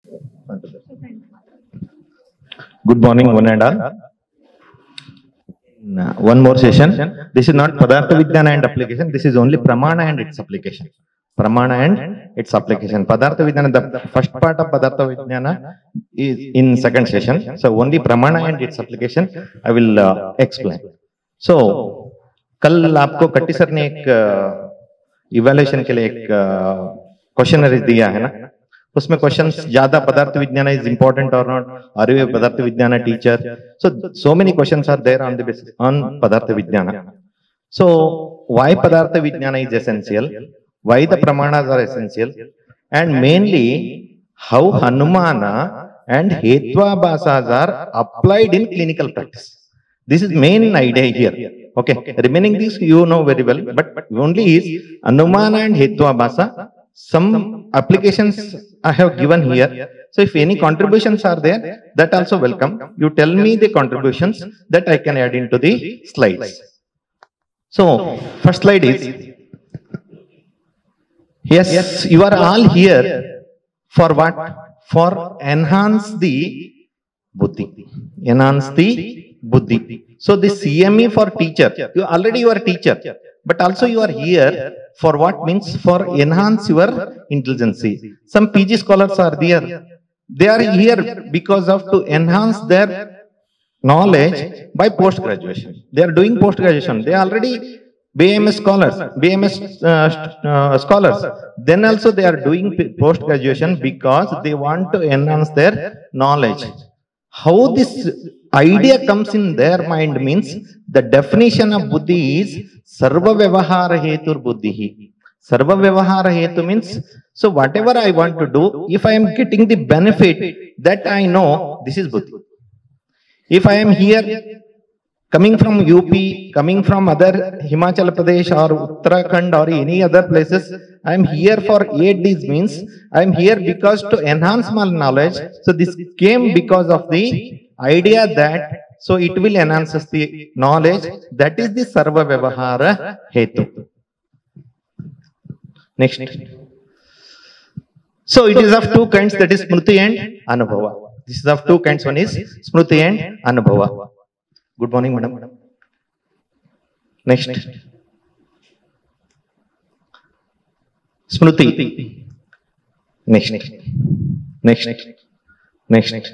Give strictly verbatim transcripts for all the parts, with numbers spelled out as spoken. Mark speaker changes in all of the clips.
Speaker 1: Good morning, one and all. One more session. This is not Padartha Vijnana and application. This is only Pramana and its application. Pramana and its application. Padartha Vijnana, the first part of Padartha Vijnana is in second session. So only Pramana and its application I will uh, explain. So कल आपको कट्टी sir ने एक evaluation के लिए एक questionnaire दिया है ना, उसमें क्वेश्चंस ज्यादा पदार्थ विज्ञान इज इंपॉर्टेंट और नॉट, आर यू ए पदार्थ विज्ञान teacher, so so many questions are there on the basis on पदार्थ विज्ञान. So why padartha vijnana is essential, why the pramanas are essential, and mainly how Hanumana and Hetvabhasas are applied in clinical practice. This is main idea here. Okay, remaining this you know very well, but only is Anumana and Hetvabhasa. Some applications I have given here. So if any contributions are there, that also welcome. You tell me the contributions that I can add into the slides. So first slide is, yes, yes, you are all here for what? For enhance the buddhi. Enhance the buddhi. So the C M E for teacher, you already you are teacher, but also you are here for what? Means for enhance your intelligence. Some P G scholars are there. They are here because of to enhance their knowledge by post graduation. They are doing post graduation. They are already B M S scholars, B M S uh, uh, scholars. Then also they are doing post graduation because they want to enhance their knowledge. How this idea comes in their mind means the definition of buddhi is sarva vyavahara hetur buddhihi. Sarva vyavahara hetu means, so whatever I want to do, if I am getting the benefit, that I know, this is buddhi. If I am here coming from U P, coming from other Himachal Pradesh or Uttarakhand or any other places, I am here for eight days means I am here because to enhance my knowledge. So this came because of the idea that so it will enhance the knowledge. That is the Sarva Vyavahara Hetu. Next. So it is of two kinds, that is Smruti and Anubhava. This is of two kinds, one is Smruti and Anubhava. Good morning, madam. Next. Smruti. Next. Next. Next.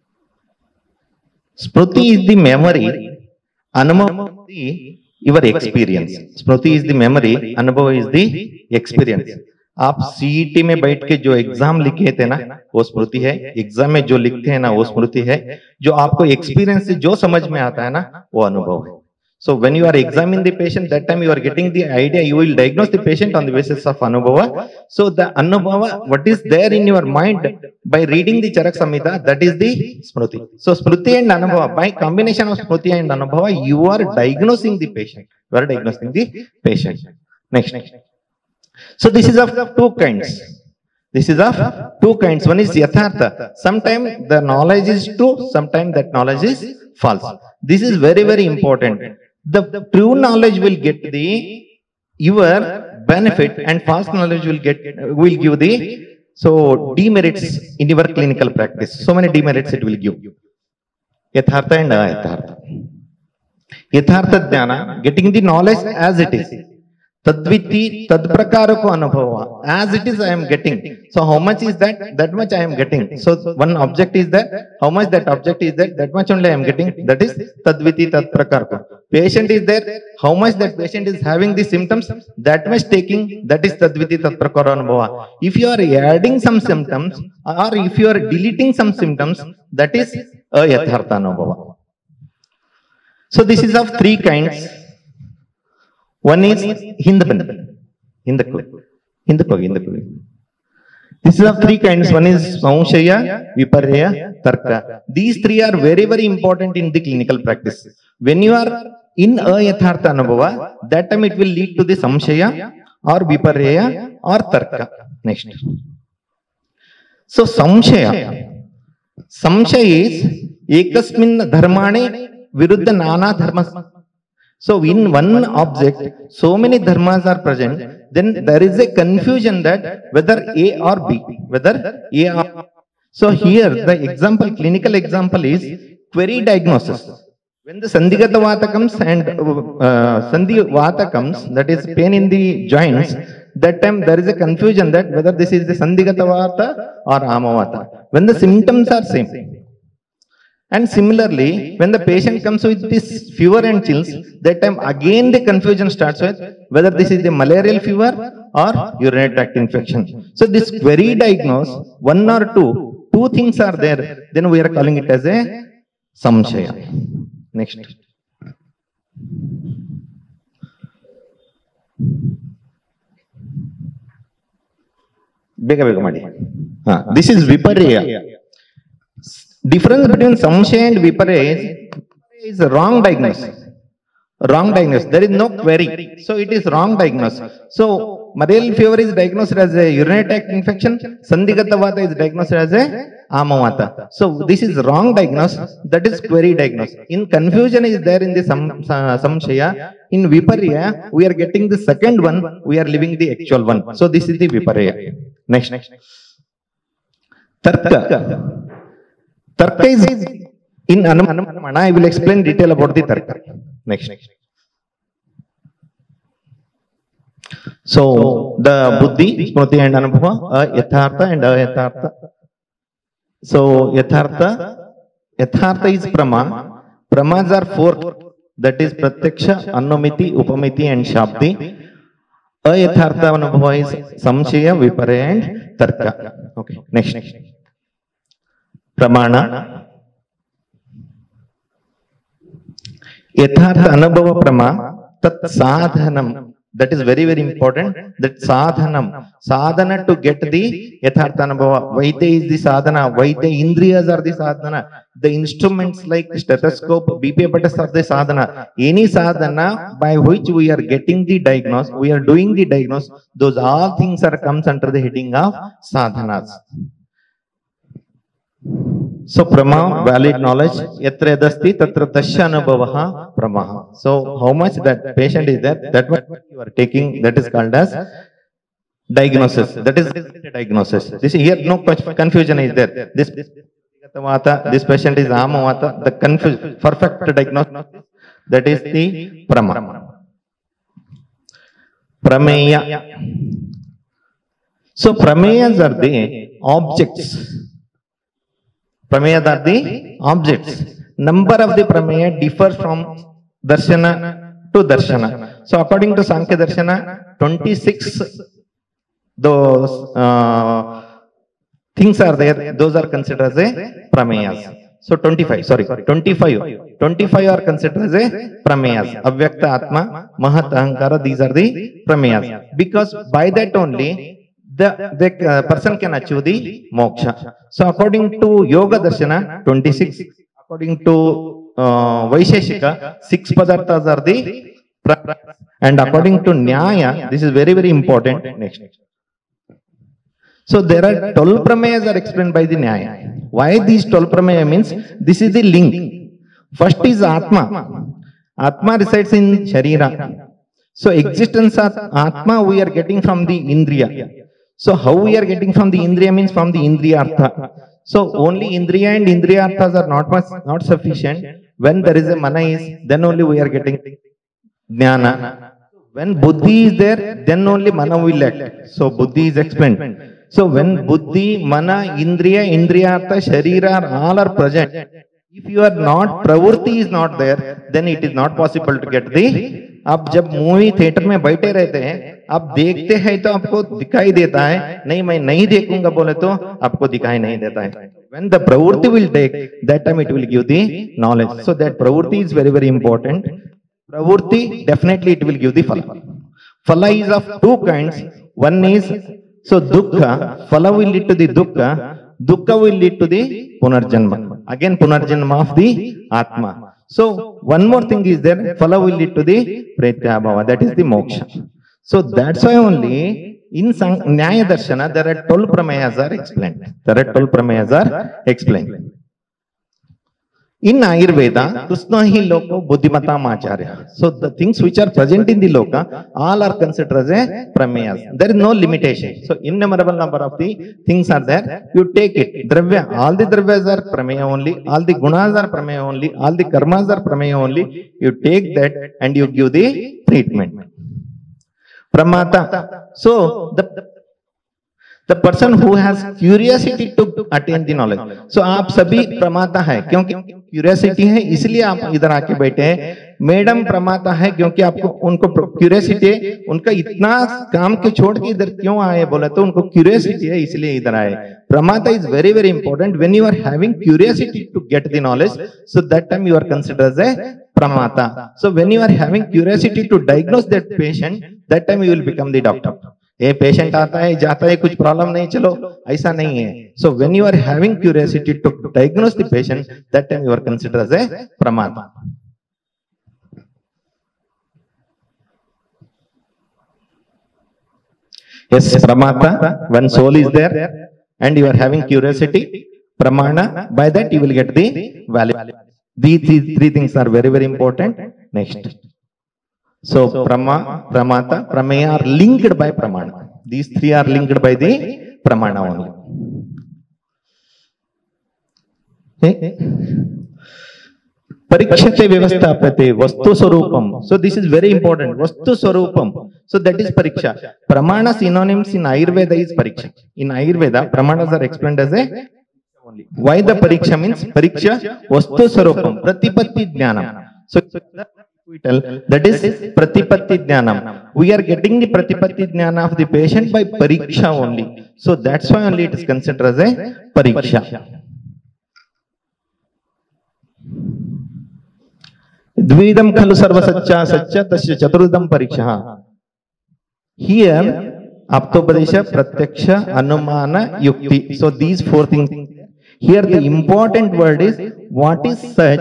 Speaker 1: Smruti is the memory, Anubhava is your experience. Smruti is the memory, Anubhava is the experience. आप CET में बैठ के जो exam लिखे थे ना वो स्मृति है, एग्जाम में जो लिखते हैं ना वो स्मृति है, जो आपको एक्सपीरियंस से जो समझ में आता है ना वो अनुभव है. So when you are examining the patient, that time you are getting the idea, you will diagnose the patient on the basis of Anubhava. So the Anubhava, what is there in your mind by reading the Charak Samhita, that is the Smruti. So Smruti and Anubhava, by combination of Smruti and Anubhava, you are diagnosing the patient. You are diagnosing the patient. Next. So this is of two kinds. This is of two kinds. One is Yathartha. Sometimes the knowledge is true, sometimes that knowledge is false. This is very, very important. The, the true knowledge will get the your benefit, and false knowledge will get will give the so demerits in your clinical practice. So many demerits it will give. Yathartha and Ayathartha. Yathartha Dhyana, getting the knowledge as it is. Tadviti, tadprakarako anubhava. As it is, I am getting. So how much is that? That much I am getting. So one object is there. How much that object is there? That much only I am getting. That is tadviti, tadprakarako. Patient is there. How much that patient is having the symptoms? That much taking. That is tadviti, tadprakaro anubhava. If you are adding some symptoms or if you are deleting some symptoms, that is ayathartha anubhava. So this is of three kinds. One is Hindapan, Hindakku, Hindakku, Hindakku. This is of three kinds. One is Samshaya, Viparya, Tarka. These three are very, very important in the clinical practice. When you are in Ayathartha Anubhava, that time it will lead to the Samshaya or Viparya or Tarka. Next. So Samshaya. Samshaya is Ekasmin Dharmane Viruddha Nana Dharmas. So in one object, so many dharmas are present, then there is a confusion that whether A or B, whether A or So here the example, clinical example is query diagnosis. When the Sandhigata Vata comes and uh, Sandhi Vata comes, that is pain in the joints, that time there is a confusion that whether this is the Sandhigata Vata or Amavata. When the symptoms are same. And similarly, when the patient comes with this fever and chills, that time again the confusion starts with whether this is the malarial fever or urinary tract infection. So this query diagnose, one or two, two things are there, then we are calling it as a samshaya. Next. Bega bega madi. Ah, this is viparya. Difference between samshaya and viparya is a wrong diagnosis. Wrong diagnosis. There is no query. So it is wrong diagnosis. So malarial fever is diagnosed as a urinary tract infection. Sandhigata Vata is diagnosed as a Amavata. So this is wrong diagnosis. That is query diagnosis. In confusion is there in the sam, uh, samshaya. In viparya, we are getting the second one. We are leaving the actual one. So this is the viparya. Next. Tarka. Tarka is in Anumana. I will explain detail about the Tarka. Next. So the Buddhi, Smriti and Anubhava, Yathartha and Ayathartha. So Yathartha, Yathartha is Prama. Pramas are four. That is Pratyaksha, Anumiti, Upamiti and Shabdi. Ayathartha Anubhava is Samshaya, Viparya and Tarka. Okay. Next. Pramana. Yathartha Anubhava Prama, Tat Sadhanam. That is very, very important. That sadhanam. Sadhana to get the Yathartha Anubhava. Vaidya is the sadhana. Vaidya Indriyas are the sadhana. The instruments like stethoscope, B P apparatus are the sadhana. Any sadhana by which we are getting the diagnosis, we are doing the diagnosis, those all things are comes under the heading of sadhanas. So prama, valid knowledge, yatra yadasti tatra tasya anubhavaha pramaha. So how much that patient is there, that what you are taking, that is called as diagnosis. That is diagnosis. This here no confusion is there. This this patient is Amavata, the confused perfect diagnosis, that is the prama. Prameya. So prameyas are the objects. Prameya are the objects. Number of the prameya differs from darshana to darshana. So according to Sankhya Darshana, twenty-six those uh, things are there. Those are considered as a prameyas. So twenty-five, sorry, twenty-five. twenty-five are considered as a prameyas. Avyakta Atma, Mahat Ahankara, these are the prameyas. Because by that only the, the uh, person can achieve the moksha. So according to Yoga Darshana, twenty-six. According to uh, Vaisheshika, six padarthas are the prameyas. And according to Nyaya, this is very, very important. Next. So there are twelve prameyas are explained by the Nyaya. Why these twelve prameyas means? This is the link. First is Atma. Atma resides in Sharira. So existence of Atma we are getting from the Indriya. So how we are getting from the Indriya means from the Indriyartha. So only Indriya and Indriyarthas are not much, not sufficient. When there is a Mana is, then only we are getting Jnana. When Buddhi is there, then only Mana will act. So Buddhi is explained. So when Buddhi, Mana, Indriya, Indriyartha, Sharira all are present, if you are not, Pravurti is not there, then it is not possible to get the. आप जब movie theatre में बैठे रहते हैं, आप देखते हैं तो आपको दिखाई देता है, नहीं मैं नहीं देखूंगा बोले तो आपको दिखाई नहीं देता है. When the pravurti will take, that time it will give the knowledge. So that pravurti is very, very important. Pravurti, definitely it will give the phala. Phala is of two kinds. One is, so dukkha, phala will lead to the dukkha, dukkha will lead to the punarjanma. Again punarjanma of the Atma. So one more thing is there, phala will lead to the pretyabhava, that is the moksha. So that's why only in Nyaya Darshana there are twelve prameyas are explained. There are twelve prameyas are explained. In Ayurveda, Krishna hi loka buddhimatam acharya. So the things which are present in the loka, all are considered as a prameyas. There is no limitation. So innumerable number of the things are there. You take it. Dravya, all the dravyas are prameya only. All the gunas are prameya only. All the karmas are prameya only. You take that and you give the treatment. Pramata. So the The person who has curiosity to attain the knowledge. So आप सभी प्रमाता है क्योंकि curiosity है इसलिए आप इधर आके बैठे हैं. मैडम प्रमाता है क्योंकि आपको उनको क्यूरियोसिटी है. उनका इतना काम के छोड़ के इधर क्यों आए बोला तो उनको क्यूरियोसिटी है इसलिए इधर आए. प्रमाता is very very important. When you are having curiosity to get the knowledge, so that time you are considered as a pramata. So when you are having curiosity to diagnose that patient, that time you will become the doctor. ये patient आता है जाता है कुछ problem नहीं चलो ऐसा नहीं है. So when you are having curiosity to diagnose the patient that time you are considered as a प्रमाता. यस प्रमाता when soul is there and you are having curiosity pramana, by that you will get the value. These three things are very very important. Next. So prama, pramata, prameya are linked by pramana. These three are linked by the pramana only. Okay. Parikshate vyavasthapate vastu swarupam. So this is very important. Vastu swarupam. So that is pariksha. Pramana synonyms in Ayurveda is pariksha. In Ayurveda, pramanas are explained as a only. Why the pariksha means pariksha vastu swarupam pratipatti jnanam. So we tell that is pratipatti jnanam. We are getting the pratipatti jnana of the patient by pariksha only. So that's why only it is considered as a pariksha. Dvidam khalu sarva satcha satcha tasya chaturudam pariksha. Here aptopadesha pratyaksha anumana yukti. So these four things. Here the important word is what is such,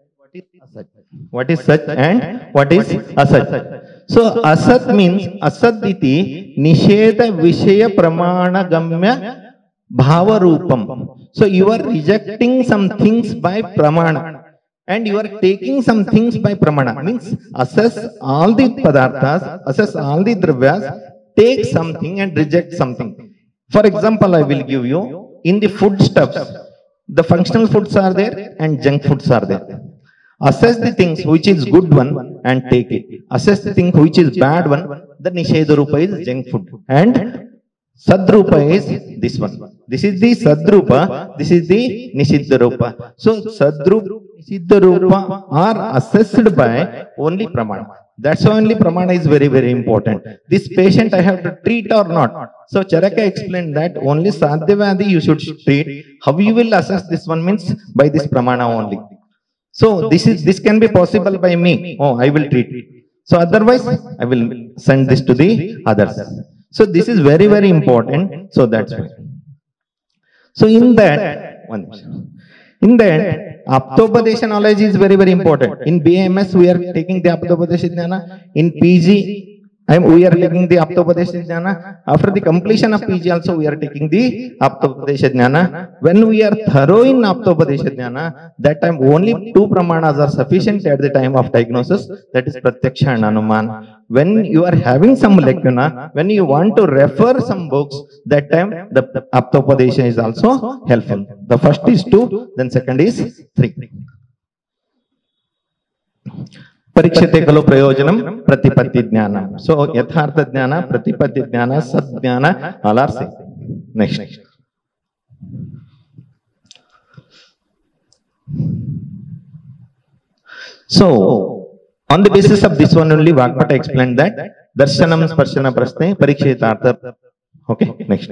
Speaker 1: what is such and what is asat. So asat means asat iti nisheda vishaya pramana gamya bhava roopam. So you are rejecting some things by pramana and you are taking some things by pramana. Means assess all the padarthas, assess all the dravyas, take something and reject something. For example, I will give you in the foodstuffs, the functional foods are there and junk foods are there. Assess the things which is good one and take it. Assess the thing which is bad one. The nishedha rupa is junk food and sadrupa is this one. This is the sadrupa. This is the nishidha rupa. So sadrupa, nishidha rupa are assessed by only pramana. That's why only pramana is very very important. This patient I have to treat or not. So Charaka explained that only sadhyavadi you should treat. How you will assess this one means by this pramana only. So this is this can be possible by me. Oh, I will treat. So otherwise, I will send this to the others. So this is very very important. So that's why. So in that one, in that aptopadesha knowledge is very very important. In B A M S we are taking the aptopadesha jnana. In P G and we are taking the aptopadesha jnana. After the completion of P G also we are taking the aptopadesha jnana. When we are thorough in aptopadesha jnana, that time only two pramanas are sufficient at the time of diagnosis, that is pratyaksha and anuman. When you are having some lacuna, when you want to refer some books, that time the aptopadesha is also helpful. The first is two, then second is three. Parikshate kalu prayojanam pratipatti jnana. So yathartha jnana, pratipatti jnana, sad jnana, all are same. Next. So on the basis of this one only Vakpata explained that darshanam sparshana prasne parikshetartha. Okay, next.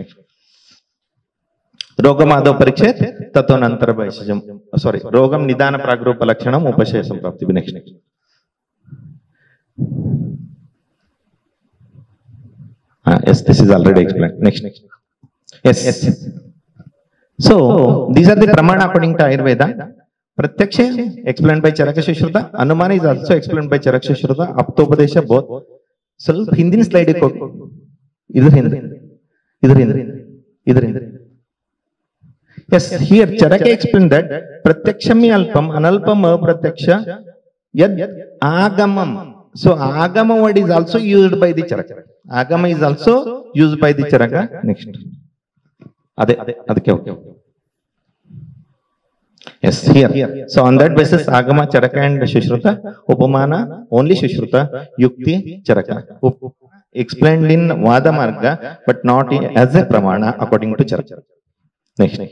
Speaker 1: Rogamado parikshet tatonantara vaishajam. Sorry, rogam nidana pragrupa lakshanam upashesam prapti. Next. Ah, yes, this is already explained. Next. Yes. Yes. So these are the pramana according to Ayurveda. Pratyaksha explained by Charaka Shruta. Anumana is also explained by Charaka Shruta. Aptopadesha both. So Hindi slide ko. Idhar Hindi. Idhar Hindi. Idhar Hindi. Yes, here Charaka explained that pratyaksham alpam, analpam apratyaksha, yad agamam. So agama word is also used by the Charaka. Agama is also used by the Charaka. Next. Ade, adike okay. Yes, here. So on that basis, agama, Charaka and Sushruta, upamana, only Sushruta, yukti, Charaka. Explained in Vada Marga, but not in, as a pramana according to Charaka. Next.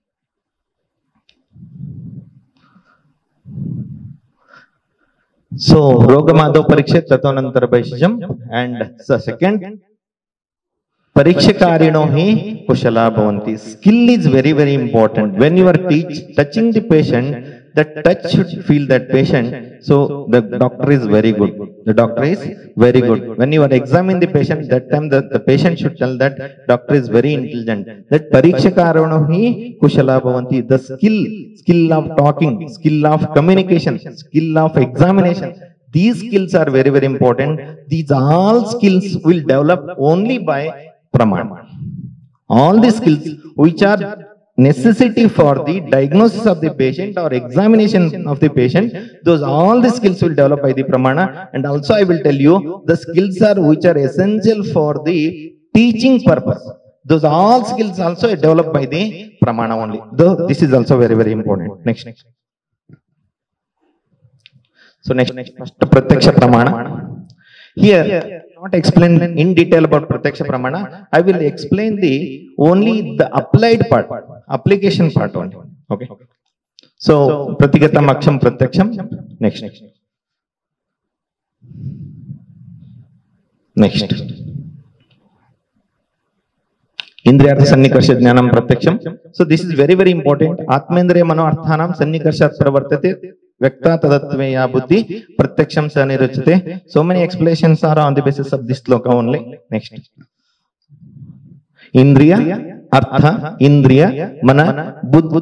Speaker 1: So, Rogamado Pariksha Tatonantara Vaishjam, and the second Parikshakarino hi Kushala Bhavanti. Skill is very, very important. When you are teach, touching the patient, that touch should feel that patient. So the doctor is very good. The doctor is very good. When you are examining the patient, that time the, the patient should tell that doctor is very intelligent. That Parikshakarino hi Kushala Bhavanti. The skill, skill of talking, skill of communication, skill of examination. These skills are very, very important. These all skills will develop only by Pramana. All the skills which are necessity for the diagnosis of the patient or examination of the patient, those all the skills will develop by the Pramana. And also I will tell you the skills are which are essential for the teaching purpose. Those all skills also developed by the Pramana only. Though this is also very, very important. Next. So next, first Pratyaksha Pramana. Here, not explain in detail about Pratyaksha Pramana. I will explain the only the applied part, application part only. Okay. So Pratigatam Aksham Pratyaksham. Next. Next. Indriyartha Sannikarsha Jnanam Pratyaksham. So this is very, very important. Atmendriya Mano Arthanam Sannikarshat Pravartate. Vyakta Tadatveya Buddhi Pratyaksham Sanirachate. So many explanations are on the basis of this sloka only. Next. Indriya, Artha, Indriya, Mana, Buddhi.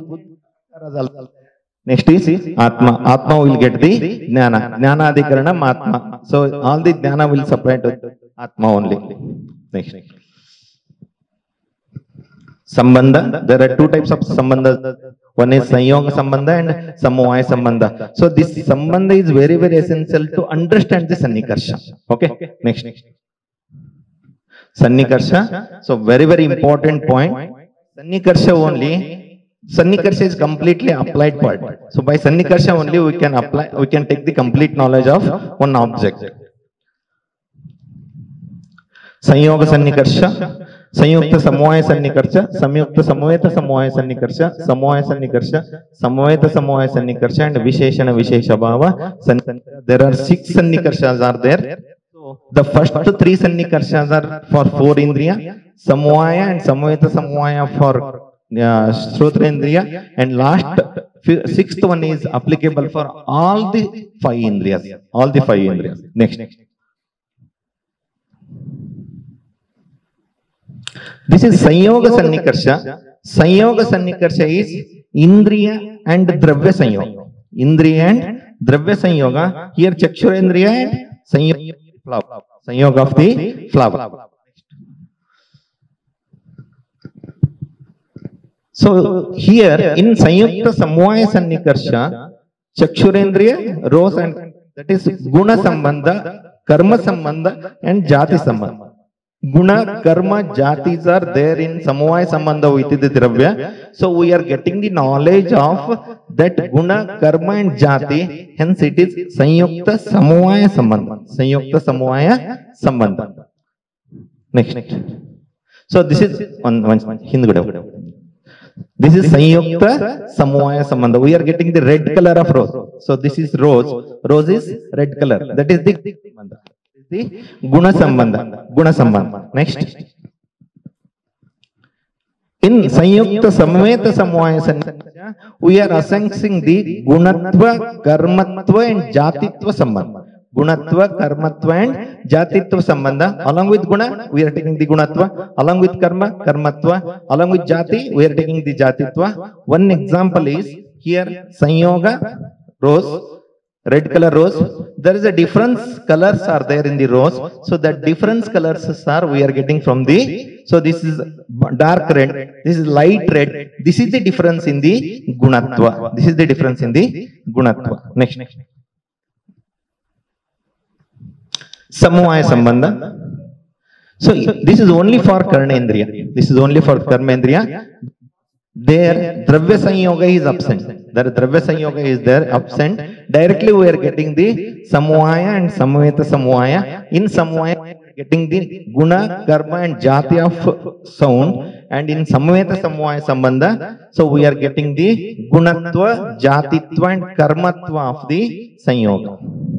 Speaker 1: Next is Atma. Atma will get the Jnana. Jnana Adhikaranam Atma. So all the Jnana will supply to Atma only. Next. Sambandha. There are two types of Sambandha. One is Sanyoga Sambandha and Samovaya Sambandha. So this Sambandha is very, very essential to understand the Sannikarsha. Okay. Next. Sannikarsha. So very, very important point. Sannikarsha only. Sannikarsha is completely applied part. So by Sannikarsha only we can apply, we can take the complete knowledge of one object. Sanyoga Sannikarsha. Samyukta Samovaya Sannikarsha, Samyukta Samoveta Samovaya Sannikarsha, Samovaya Sannikarsha, Samoveta Samovaya Sannikarsha, and Visheshana Vishesha Bhava. There are six Sannikarshas are there. The first three Sannikarshas are for four Indriya, Samovaya and Samoveta Samovaya for uh, Shrotrendriya, and last sixth one is applicable for all the five Indriyas. All the five Indriyas. Next. This is Sanyoga Sannikarsha. Sanyoga Sannikarsha is Indriya and Dravya Sanyoga. Indriya and Dravya Sanyoga. Here Chakshurendriya and Sanyoga flower. Sanyoga of the flower. So here in Sanyukta Samovaya Sannikarsha, Chakshurendriya, rose and that is Guna Sambandha, Karma Sambandha and Jati Sambandha. Guna, Karma, Jatis are there in Samovaya Sambandha with the Dravya. So we are getting the knowledge of that Guna, Karma and Jati. Hence it is Sanyukta Samovaya Sambandha. Sanyukta Samovaya Sambandha. Next. So this is one, one Hindu. This is Sanyukta Samovaya Sambandha. We are getting the red color of rose. So this is rose. Rose is red color. That is the Sambandha. The Guna Sambandha. Guna Sambandha. Next. In Sanyukta Samveta Samovaya Sannikarsha, we are assessing the Gunatva, Karmatva and Jatitva Sambandha. Gunatva, Karmatva and Jatitva Sambandha. Along with Guna, we are taking the Gunatva. Along with Karma, Karmatva. Along with Jati, we are taking the Jatitva. One example is here Sanyoga, rose, red color rose, there is a difference colors are there in the rose. So that difference colors are we are getting from the, so this is dark red, this is light red, this is the difference in the gunatva, this is the difference in the gunatva. Next, samvaya sambandha. So this is only for karnendriya, this is only for karmendriya. There dravya sanyoga is absent, there dravya sanyoga is there absent. Directly we are getting the samvaya and samveta samvaya. In samvaya we are getting the guna, karma and jati of sound, and in samveta samvaya sambandha, so we are getting the gunatva, jatitva and karmatva of the sanyoga.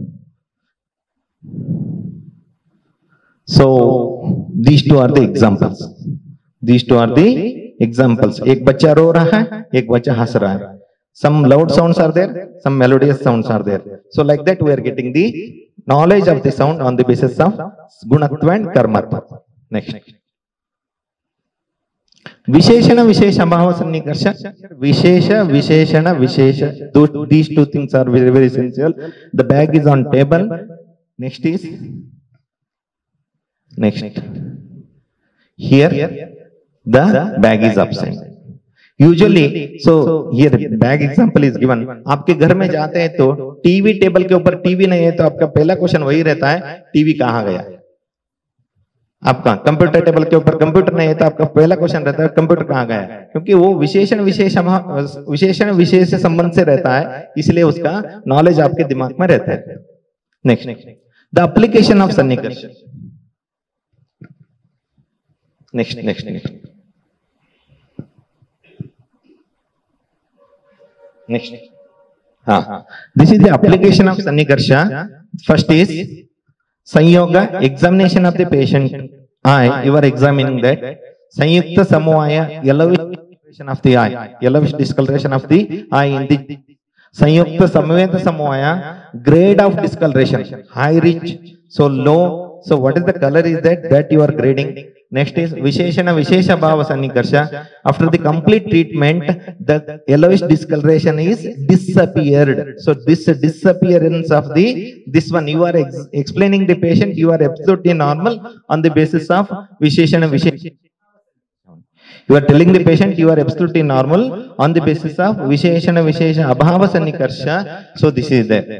Speaker 1: So these two are the examples, these two are the examples. एक बच्चा रो रहा है, एक बच्चा हंस रहा है. Some loud sounds are there, some melodious sounds are there. So like that we are getting the knowledge of the sound on the basis of gunatva and karmatva. Next, visheshana vishesha bhava sannikarsa. Vishesha visheshana vishesha, these two things are very very essential. The bag is on table. Next is, next, here the bag is absent. Usually, so here bag example is given. आपके घर में जाते हैं तो TV table के ऊपर TV नहीं है तो आपका पहला क्वेश्चन वही रहता है, टीवी कहाँ गया. आपका कंप्यूटर टेबल के ऊपर कंप्यूटर नहीं है तो आपका पहला क्वेश्चन रहता है कंप्यूटर कहाँ गया, क्योंकि वो विशेषण विशेष विशेषण विशेष संबंध से रहता है, इसलिए उसका नॉलेज आपके दिमाग में रहता है. नेक्स्ट, द एप्लीकेशन ऑफ सन्निकर्ष. Next next next Next, ah, this is the application of Sannikarsha. First is Sanyoga, examination of the patient eye. You are examining that. Sanyukta Samvaya, yellowish discoloration of the eye. Yellowish discoloration of the eye in the Sanyukta Samveta Samvaya, grade of discoloration, high, rich, so low. So what is the color is that? That you are grading. Next is Visheshana Vishesha Bhava Sannikarsha. After the complete treatment, the yellowish discoloration is disappeared. So this disappearance of the, this one, you are ex explaining the patient, you are absolutely normal on the basis of Visheshana Vishesha. You are telling the patient you are absolutely normal on the basis of Visheshana Vishesha Abhava Sannikarsha. So this is there.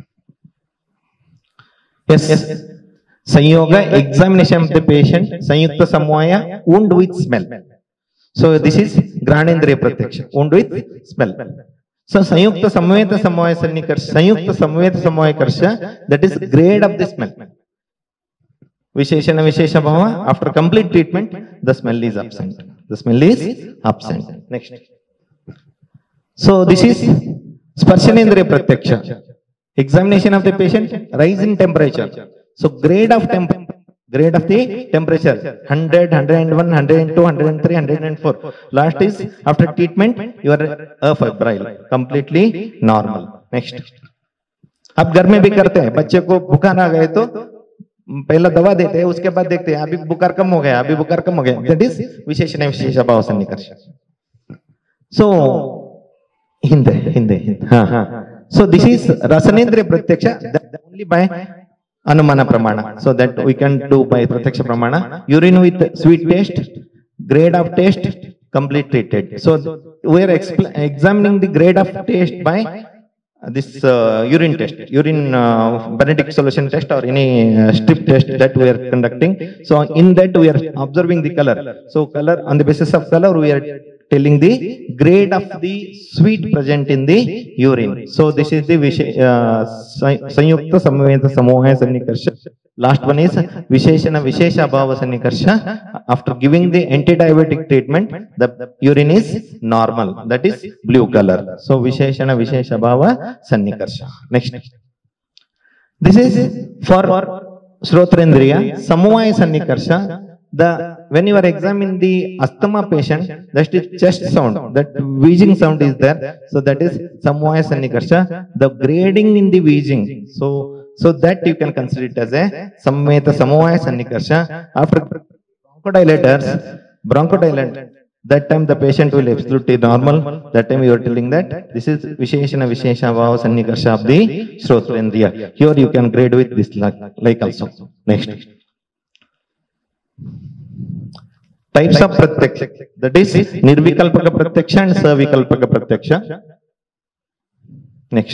Speaker 1: Yes. yes. Sanyoga, examination of the patient. Sanyukta Samvaya, wound with smell. So this is Granendriya Pratyaksha, wound with smell. So Sanyukta Samveta Samvaya Sannikarsha, Sanyukta Samveta Samvaya Karsha, that is grade of the smell. Visheshana Vishesha Bhava, after complete treatment, the smell is absent. The smell is absent. Next. So this is Sparshanendriya Pratyaksha. Examination of the patient, rise in temperature. So grade of temp grade of the temperature, one hundred, one oh one, one oh two, one oh three, one oh four. Last is after treatment, you are afebrile, completely normal. Next. अब घर में भी करते हैं, बच्चे को बुखार आ गए तो पहला दवा देते हैं, उसके बाद देखते हैं अभी बुखार कम हो गया, अभी बुखार कम हो गया. That is विशेषण विशेषा भाव सन्निकर्ष. So हिंदे हिंदे हिंदे हाँ हाँ. So this is Rasanendriya Pratyaksha, that only by Anumana Pramana. So that we can do by Pratyaksha Pramana. Urine with sweet taste, grade of taste, complete treated. So we are examining the grade of taste by this uh, urine test, urine uh, Benedict solution test or any uh, strip test that we are conducting. So in that we are observing the color. So color, on the basis of color we are telling the grade of the sweet present in the urine. So this is the uh, Sanyukta Samveta Samvaya Sannikarsha. Last one is Visheshana Vishesha Bhava Sannikarsha. After giving the antidiabetic treatment, the urine is normal, that is blue color. So Visheshana Vishesha Bhava Sannikarsha. Next. This is for Shrotrendriya Samvaya Sannikarsha. The when you are examining the asthma patient, that is chest sound, that wheezing sound is there. So that is Samvaya Sannikarsha. The grading in the wheezing. So so that you can consider it as a Samveta Samvaya Sannikarsha. After bronchodilators, bronchodilator, that time the patient will absolutely normal. That time you are telling that this is Visheshana Vishesha Bhava Sannikarsha of the Shrotrendriya. Here you can grade with this like, like also. Next. Types of Pratyaksha. That is Nirvikalpaka Pratyaksha and Savikalpaka Pratyaksha. Next.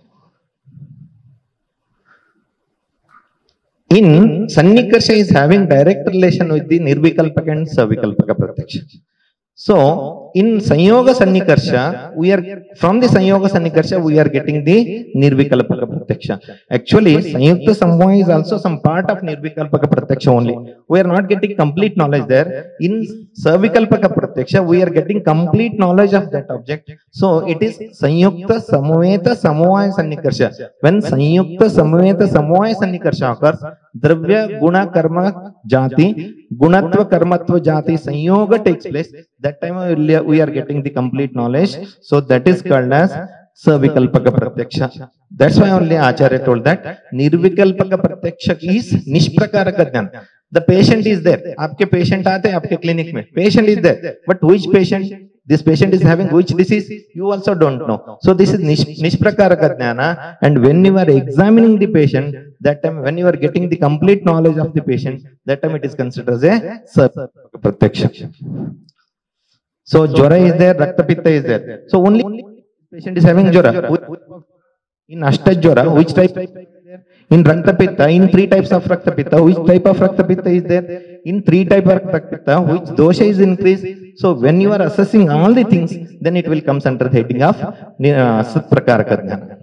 Speaker 1: In Sannikarsha is having direct relation with the Nirvikalpaka and Savikalpaka Pratyaksha. So, in Sanyoga Sannikarsha, we are, from the Sanyoga Sannikarsha, we are getting the Nirvikalpaka Pratyaksha. Actually, Sanyukta Sammoha is also some part of Nirvikalpaka Pratyaksha only. We are not getting complete knowledge there. In Savikalpaka Pratyaksha, we are getting complete knowledge of that object. So, it is Sanyukta Samveta Sammoha Sannikarsha. When Sanyukta Samveta Sammoha Sannikarsha occurs, Dravya Guna Karma Jati, Gunatva Karmatva Jati Sanyoga takes place. That time we are getting the complete knowledge. So that is called as Savikalpaka Pratyaksha. That's why only Acharya told that Nirvikalpaka Pratyaksha is Nishprakaraka Jnana. The patient is there. Aapke patient aate aapke clinic mein. Patient is there. But which patient? This patient is having which disease? You also don't know. So this is nish, Nishprakaraka Jnana. And when you are examining the patient, that time when you are getting the complete knowledge of the patient, that time it is considered as a Savikalpaka Pratyaksha. So Jwara is there, Rakta Pitta is there. So only patient is having Jwara. In Ashta Jwara, which type is there? In Rakta Pitta, in three types of Rakta Pitta, which type of Rakta Pitta is there? In three types of Rakta Pitta, which dosha is increased? So when you are assessing all the things, then it will come under the heading of uh, Satprakaraka Jnana.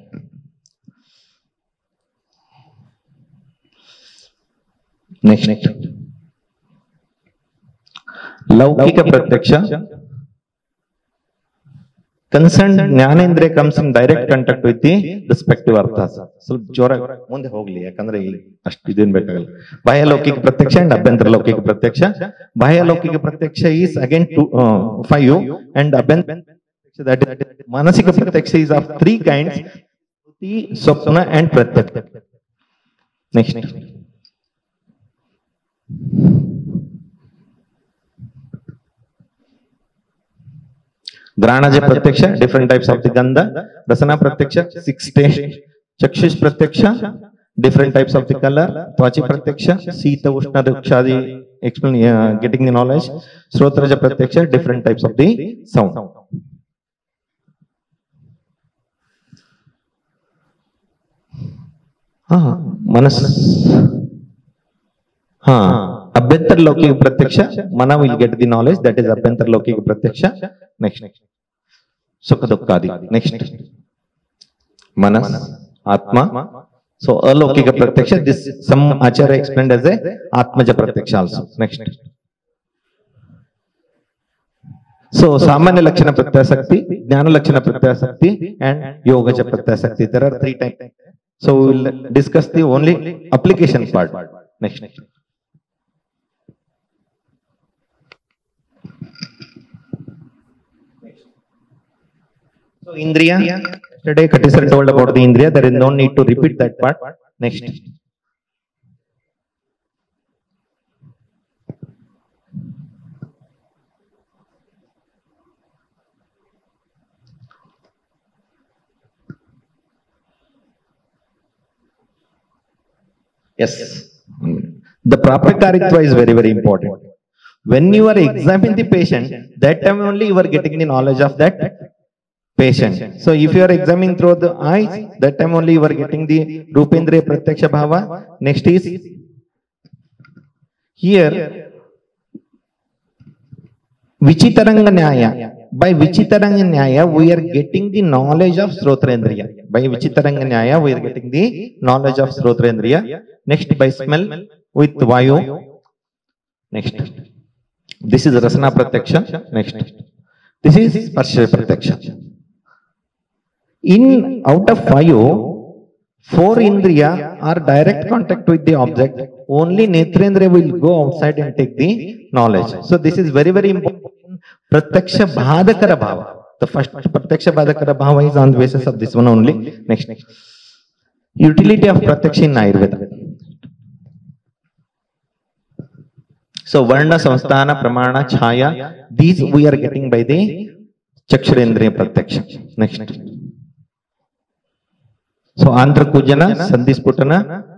Speaker 1: Next. Laukika Pratyaksha. Concerned Jnanendriya comes in direct contact with the respective arthas. So, Jora, munde hogli, yakandre ashtu idin bekagala. Bahya Laukika Pratyaksha and Abhyantara Laukika Pratyaksha. Bahya Laukika Pratyaksha is again two, uh, five, and Abhyantara Pratyaksha, that is Manasika Pratyaksha, is of three kinds: Shruti, Swapna and Pratyaksha. Next. Granaja Pratyaksha, different types of the Gandha. Rasana Pratyaksha, six taste. Chakshish Pratyaksha, different types of the color. Tvachi Pratyaksha, Sita Ushna Rukshadi, explain, uh, getting the knowledge. Srotraja Pratyaksha, different types of the sound. Ah, Manas. Ah, Abhyantara Laukika Pratyaksha, Mana will get the knowledge, that is Abhyantara Laukika Pratyaksha. Next. Sukha Dukkadi. Next. Manas, Atma. So, Alaukika Pratyaksha, this some Acharya explained as a Atmaja Pratyaksha also. Next. So, Samanya Lakshana Pratyasakti, Jnana Lakshana Pratyasakti, and Yogaja Pratyasakti. There are three types. So, we will discuss the only application part. Next. So, Indriya, yesterday Katisar told about the Indriya, there is no need to repeat that part. Next. Yes. The Prapyakaritva is very, very important. When you are examining the patient, that time only you are getting the knowledge of that patient. So if you are examining through the eyes, that time only you are getting the Rupendriya Pratyaksha Bhava. Next is here Vichitaranga Nyaya. By Vichitaranga Nyaya, we are getting the knowledge of Srotrendriya. By Vichitaranga Nyaya, we are getting the knowledge of Srotrendriya. Next, by smell with Vayu. Next. This is Rasana Pratyaksha. Next. This is Sparsha Pratyaksha. In out of five, four Indriya are direct contact with the object. Only Netrendriya will go outside and take the knowledge. So this is very, very important. Pratyaksha Bhadakara Bhava. The first Pratyaksha Bhadakara Bhava is on the basis of this one only. Next. Utility of Pratyaksha in Ayurveda. So Varna, Samsthana, Pramana, Chaya, these we are getting by the Chakshurendriya Pratyaksha. Next. So Andhra Kujana, Sandhisputana,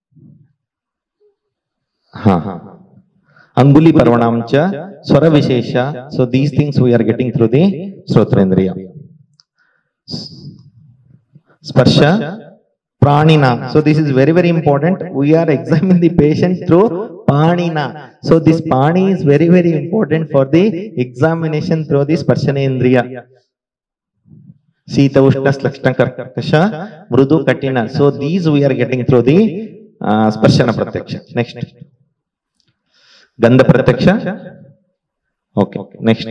Speaker 1: ha, Anguli Parvanamcha, Swara Vishesha. So these things we are getting through the Srotrendriya. Sparsha, Pranina. So this is very very important. We are examining the patient through Pranina. So this Pani is very very important for the examination through the Sparshanendriya. Sita Ushna Slakshna Karkasha Mrudu Katina. So these we are getting through the uh, Sparshana Pratyaksha. Next. Gandha Pratyaksha. Okay. Next.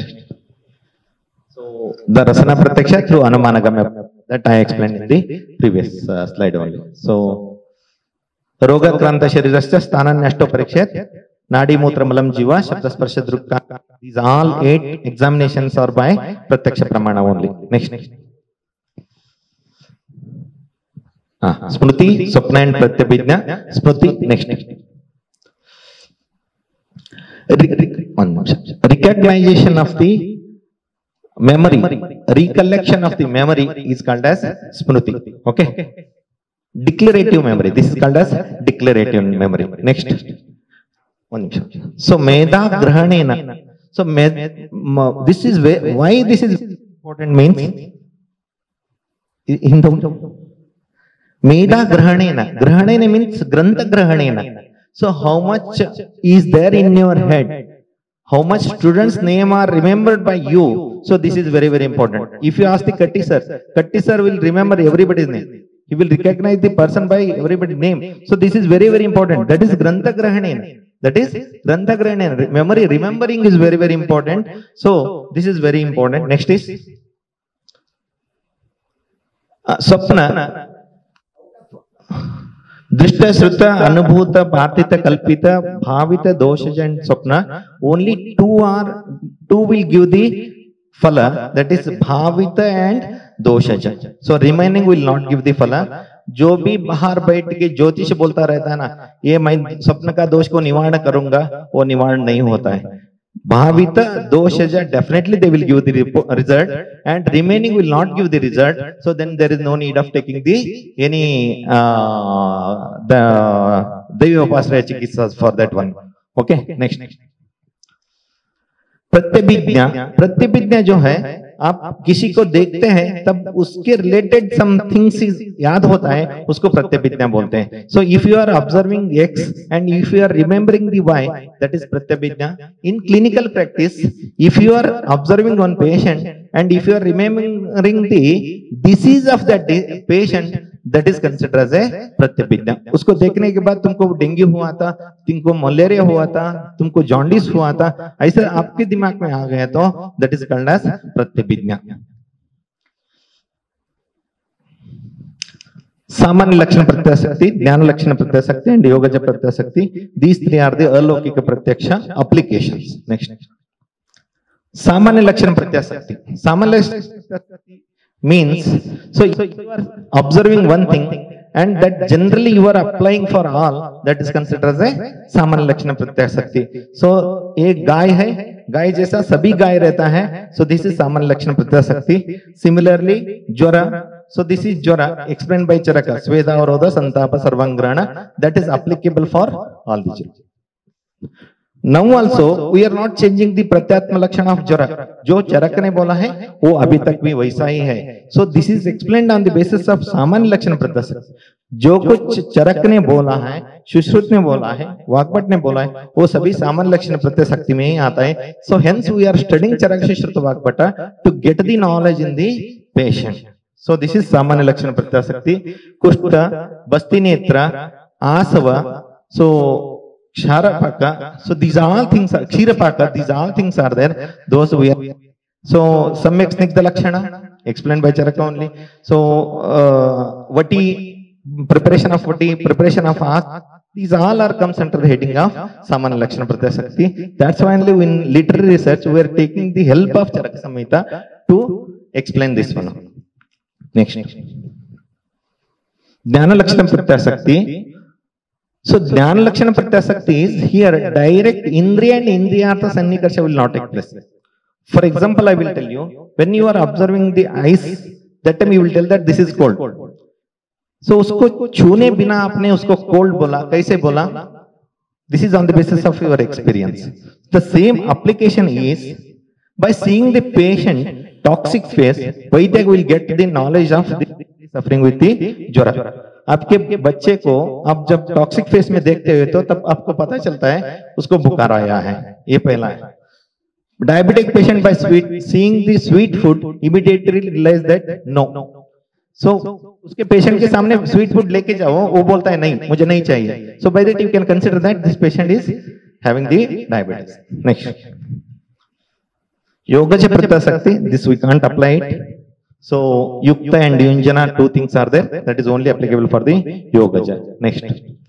Speaker 1: So the Rasana Pratyaksha through Anumanagamya. That I explained in the previous uh, slide only. So Roga Kranta Sharirascha Sthanan Nashto Parikshet Nadi Mutra Malam Jiva Shabda Sparsha Drukka. These all eight examinations are by Pratyaksha Pramana only. Next. Ah, Smruti, Swapna and Pratyabhijna. Smruti, next. One recognition of the memory, recollection of the memory is called as Smruti. Okay. Declarative memory. This is called as declarative memory. Next. One so Meda Grahanena. So med, this is why this is important means in the Meda Grahanena. Grahanena means Grantha Grahanena. So how much is there in your head? How much students' name are remembered by you? So this is very very important. If you ask the Katti sir, Katti sir will remember everybody's name. He will recognize the person by everybody's name. So this is very very important. That is Grantha Grahanena. That is Grantha Grahanena. Memory remembering is very very important. So this is very important. Next is uh, Swapna. Drishta, Shruta, Anubhuta, Partita, Kalpita, Bhavita, Doshaja and Swapna. Only two are, two will give the Phala, that is Bhavita and Doshaja. So remaining will not give the Phala. जो भी बाहर बैठ के ज्योतिष बोलता रहता है ना, ये मैं स्वप्न का दोष को निवारण करूंगा, वो निवारण नहीं होता है. Bhavita, Doshaja, definitely they will give the result, and remaining will not give the result. So then there is no need of taking the any uh, the Devapasraya Chikitsas for that one. Okay, next. Pratyabhijna, Pratyabhijna जो है, आप किसी को देखते हैं तब उसके related something याद होता है, उसको प्रत्यभिज्ञा बोलते हैं. So if you are observing X and if you are remembering the Y, that is प्रत्यभिज्ञा. In clinical practice, if you are observing one patient and if you are remembering the disease of that patient, that is considered as a प्रत्यभिज्ञा. उसको देखने के बाद तुमको dengue हुआ था, तुमको मलेरिया हुआ था, तुमको जॉन्डिस हुआ था, ऐसे आपके दिमाग में आ गया तो दैट इज कॉल्ड एज प्रत्यभिज्ञा. सामान्य लक्षण प्रत्याशक्ति, ज्ञान लक्षण प्रत्याशक्ति एंड योगज प्रत्याशक्ति. दीज थ्री आर द अलौकिक प्रत्यक्ष एप्लीकेशंस. नेक्स्ट. सामान्य लक्षण प्रत्याशक्ति. सामान्य means, so you are observing one thing and that generally you are applying for all, that is considered as a सामान्य लक्षण प्रत्याशक्ति. So एक गाय है, गाय जैसा सभी गाय रहता है, so this is सामान्य लक्षण प्रत्याशक्ति. Similarly ज्वरा, so this is ज्वरा explained by Charaka, Sveda Aroda Santapa Sarvangrana, that is applicable for all the children. Now also we are not changing the pratyatma lakshana of Charak. जो चरक ने बोला है वो अभी तक भी वैसा ही है. So this is explained on the basis of सामान्य लक्षण प्रत्याशक्ति. जो कुछ चरक ने बोला है, सुश्रुत ने बोला है, वाग्भट ने बोला है, वो सभी सामान्य लक्षण प्रत्याशक्ति में ही आता है. So hence we are studying Charak, Sushruta, Vagbhata to get the knowledge in the patient. So this is सामान्य लक्षण प्रत्याशक्ति. कुष्ठ, बस्ती नेत्र, आसव, so Ksharapaka, so these all things are Kshirapaka, these all things are there. Those we are. So Samyak Snigdha Lakshana, explained by Charaka only. So uh, Vati, preparation of Vati, preparation of Aak, these all are comes under the heading of Samana Lakshana Pratyashakti. That's why only in literary research we are taking the help of Charaka Samhita to explain this one. Next. Jnana Lakshana Pratyashakti. So Jnana Lakshana Pratyasakti is here direct Indriya and Indriyartha Sannikarsha will not take place. For example, I will tell you, when you are observing the ice, that time you will tell that this is cold. So usko छूने बिना आपने उसको cold बोला, कैसे बोला? This is on the basis of your experience. The same application is by seeing the patient toxic phase, Vaidya will get the knowledge of the suffering with the jwara. आपके बच्चे को आप जब टॉक्सिक फेस में देखते हो तो तब आपको पता चलता है उसको बुखार आया है, ये पहला है. Diabetic patient by sweet, seeing the sweet food immediately realize that no. So उसके पेशेंट के सामने स्वीट फूड लेके जाओ, वो बोलता है नहीं मुझे नहीं चाहिए. So by that you can consider that this patient is having the diabetes. Next, Yogaja Pratyasakti, this we can't apply it. So Yukta and Yunjana, two things are there, that is only applicable for the Yogaja. Next,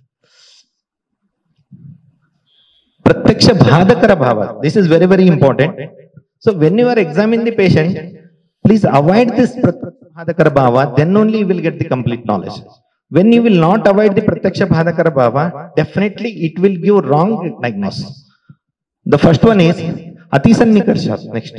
Speaker 1: Pratyaksha Bhadakara Bhava, this is very very important. So when you are examining the patient, please avoid this Pratyaksha Bhadakara Bhava, then only you will get the complete knowledge. When you will not avoid the Pratyaksha Bhadakara Bhava, definitely it will give wrong diagnosis. The first one is Atisannikarsha. Next.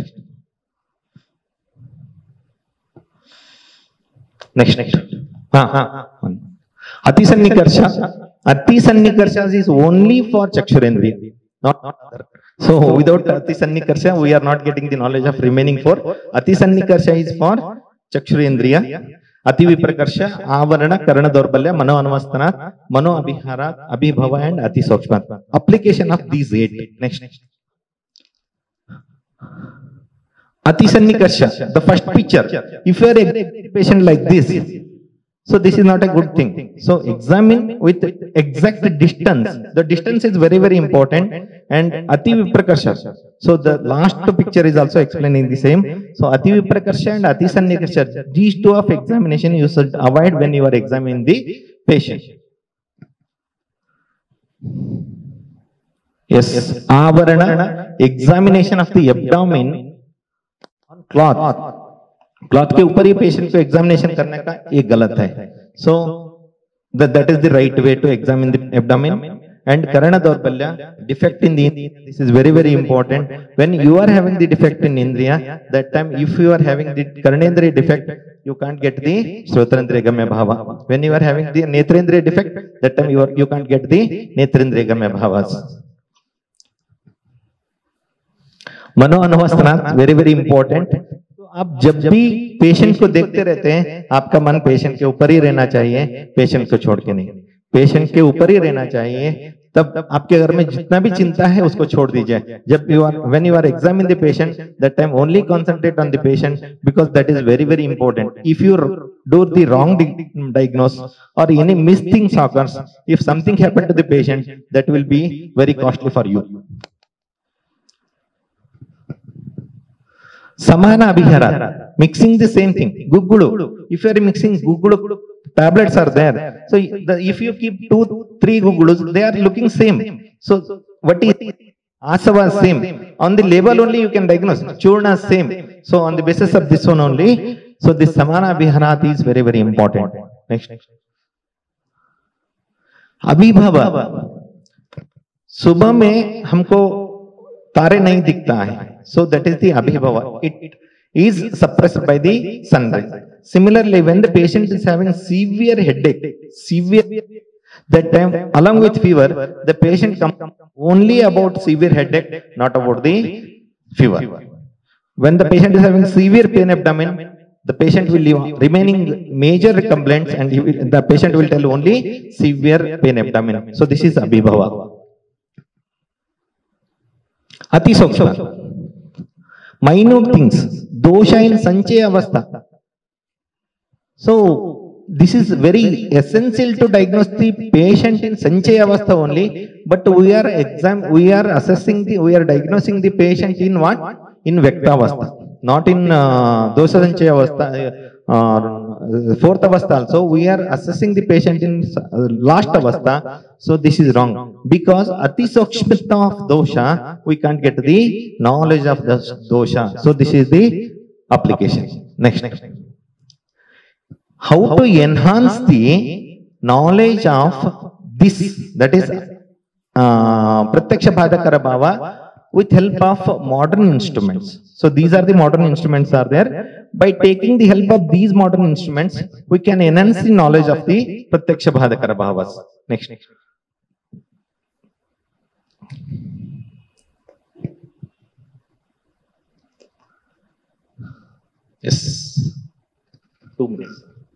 Speaker 1: Next. Next. Ha, ha. Atisannikarsha. Atisannikarsha is only for Chakshurendriya, not other. So without Atisannikarsha, we are not getting the knowledge of remaining four. Atisannikarsha is for Chakshurendriya. Ati Viprakarsha, Avarana, Karana Dorbalya, Mano Anvastana, Mano Abhihara, Abhibhava and Ati Sokshma. Application of these eight. Next. Atisannikarsha, the first picture. If you are a patient like this, so this is not a good thing. So examine with exact distance. The distance is very very important. And Ati Viprakarsha. So the last picture is also explaining the same. So Ati Viprakarsha and Atisannikarsha, these two of examination you should avoid when you are examining the patient. Yes, yes. Avarana, examination of the abdomen on cloth. Cloth के ऊपर ही patient को examination करने का ये गलत है. So that is the right way to examine the abdomen. And कर्ण दौर्बल्य, डिफेक्ट इन द इंद्रिय, this is very very important. When you are having the defect in इंद्रिय, that time if you are having the कर्णेंद्रिय defect, you can't get the Shrotrendriya Gamya Bhava. When you are having the Netrendriya defect, that time you are you can't get the Netrendriya Gamya Bhavas. Mano Anvastana, very very important. आप जब भी patient को देखते रहते हैं, आपका मन patient के ऊपर ही रहना चाहिए, पेशेंट को छोड़ के नहीं. पेशेंट के ऊपर ही रहना चाहिए. तब आपके घर में जितना भी चिंता है उसको छोड़ दीजिए. जब you are when you are examine the patient, that time only concentrate on the patient, because that is very very important. If you do the wrong diagnosis और any miss things occurs, if something happened to the patient, that will be very costly for you. Samana Abhihara, mixing the same thing. Gugulu, if you are mixing Gugulu, tablets are there. So the, if you keep two, three Gugulus, they are looking same. So what is Asava same? On the label only you can diagnose. Churna same. So on the basis of this one only, so this Samana Abhihara is very very important. Next. Abhibhava. सुबह में हमको तारे नहीं दिखता है. So that is the Abhibhava. It is suppressed by the sunrise. Similarly, when the patient is having severe headache, severe, that time along with fever, the patient comes only about severe headache, not about the fever. When the patient is having severe pain abdomen, the patient will leave remaining major complaints and he will, the patient will tell only severe pain abdomen. So this is Abhibhava. Ati Sokshma. Minute things, dosha in Sanchaya Avastha. So this is very essential to diagnose the patient in Sanchaya Avastha only, but we are exam we are assessing the we are diagnosing the patient in what? In Vyakta Avastha, not in uh, dosha Sanchaya Avastha, uh, fourth Avastha also. We are assessing the patient in uh, last Avastha. So this is wrong, because Ati Sokshmita of dosha, we can't get the knowledge of the dosha. So this is the application. Next. How to enhance the knowledge of this, that is uh, pratyaksha badakara bhava with help of modern instruments. So these are the modern instruments are there. By taking the help of these modern instruments, we can enhance the knowledge of the pratyaksha badakara bhavas. Next. Yes. Two minutes.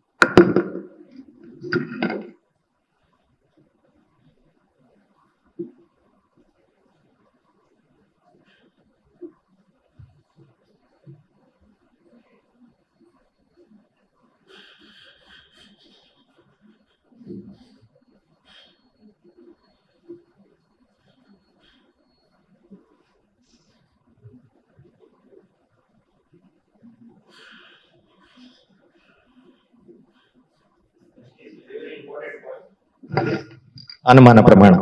Speaker 1: Anumana Pramana.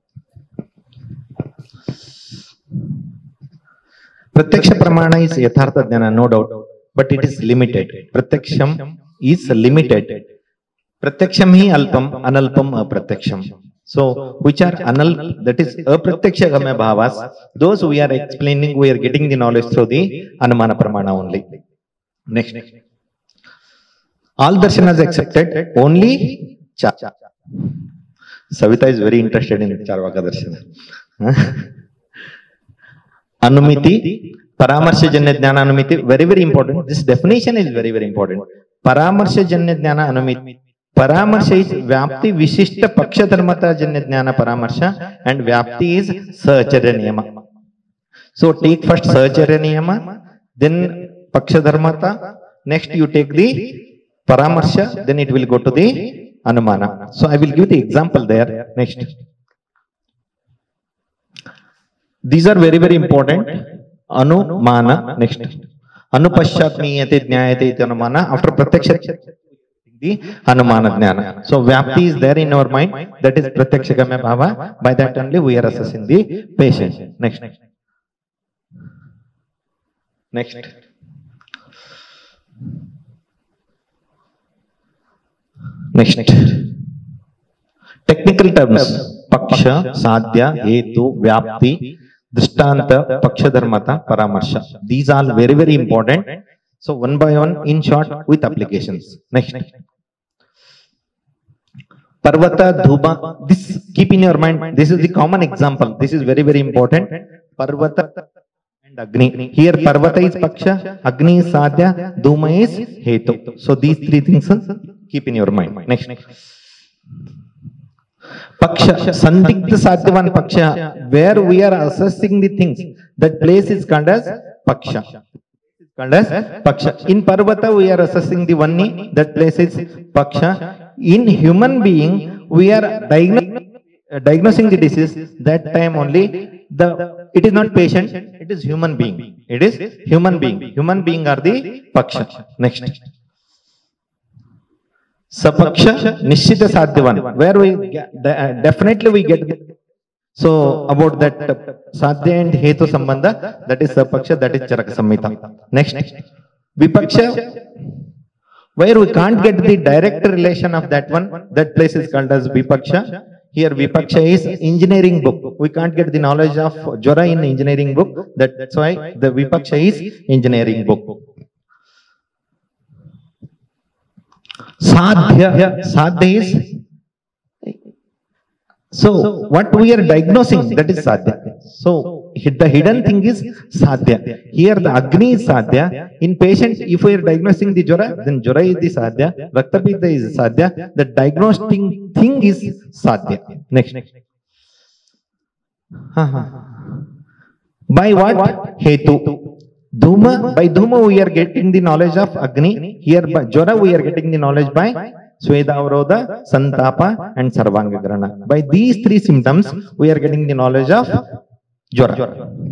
Speaker 1: Pratyaksha Pramana is Yathartha Jnana, no doubt, but it is limited. Pratyaksham is limited. Pratyaksham hi alpam, analpam apratyaksham. So, which are anal, that is apratyaksha gamya bhavas, those we are explaining, we are getting the knowledge through the Anumana Pramana only. Next. All darshanas accepted, only cha. Savita is very interested in Charvaka Darshana. Anumiti, Paramarsha Janya Jnana Anumiti, very very important. This definition is very very important. Paramarsha Janya Jnana Anumiti. Paramarsha is Vyapti Vishishta Paksha Dharmata Janya Jnana Paramarsha, and Vyapti is Sahacharya Niyama. So take first Sahacharya Niyama, then Paksha Dharmata, next you take the Paramarsha, then it will go to the Anumana. So I will give the example there. Next. These are very very important. Anumana. Next. Anupashyat miyate jnayate iti anumana. After pratyaksha the Anumana jnana. So Vyapti is there in our mind. That is pratyaksha gamya bhava. By that only we are assessing the patient. Next. Next. Next. Technical terms. Paksha, Sadhya, Hetu, Vyapti, Drishtanta, Paksha Dharmata, Paramarsha. These are very very important. So one by one, in short, with applications. Next. Parvata, Dhuba. This keep in your mind. This is the common example. This is very very important. Parvata and Agni. Here Parvata is Paksha, Agni is Sadhya, Dhuma is Hetu. So these three things keep in your mind. Next. Paksha, Sandigdha Sadhyavan Paksha, where we are assessing the things, that place is called as Paksha. Called as Paksha. In Parvata we are assessing the Vanni, that place is Paksha. In human being we are diagnosing, uh, diagnosing the disease, that time only the it is not patient, it is human being. It is human being. Human being are the Paksha. Next. Sapaksha, Nishchita Sadhyavan, where we get, uh, definitely we get. So about that uh, Sadhya and Hetu Sambandha, that is Sapaksha, that is Charaka Samhita. Next. Vipaksha, where we can't get the direct relation of that one, that place is called as Vipaksha. Here Vipaksha is engineering book. We can't get the knowledge of Jwara in engineering book. That's why the Vipaksha is engineering book. Sadhya, Sadhya is, so what we are diagnosing, that is Sadhya. So the hidden thing is Sadhya. Here the Agni is Sadhya. In patient, if we are diagnosing the Jwara, then Jwara is the Sadhya, Raktapita is Sadhya. The diagnosing thing is Sadhya. Next. By what? Hetu. Dhuma, by Dhuma we are getting the knowledge of Agni. Here by Jwara we are getting the knowledge by Sweda Avrodha, Santapa and Sarvanga Grana. By these three symptoms we are getting the knowledge of Jwara.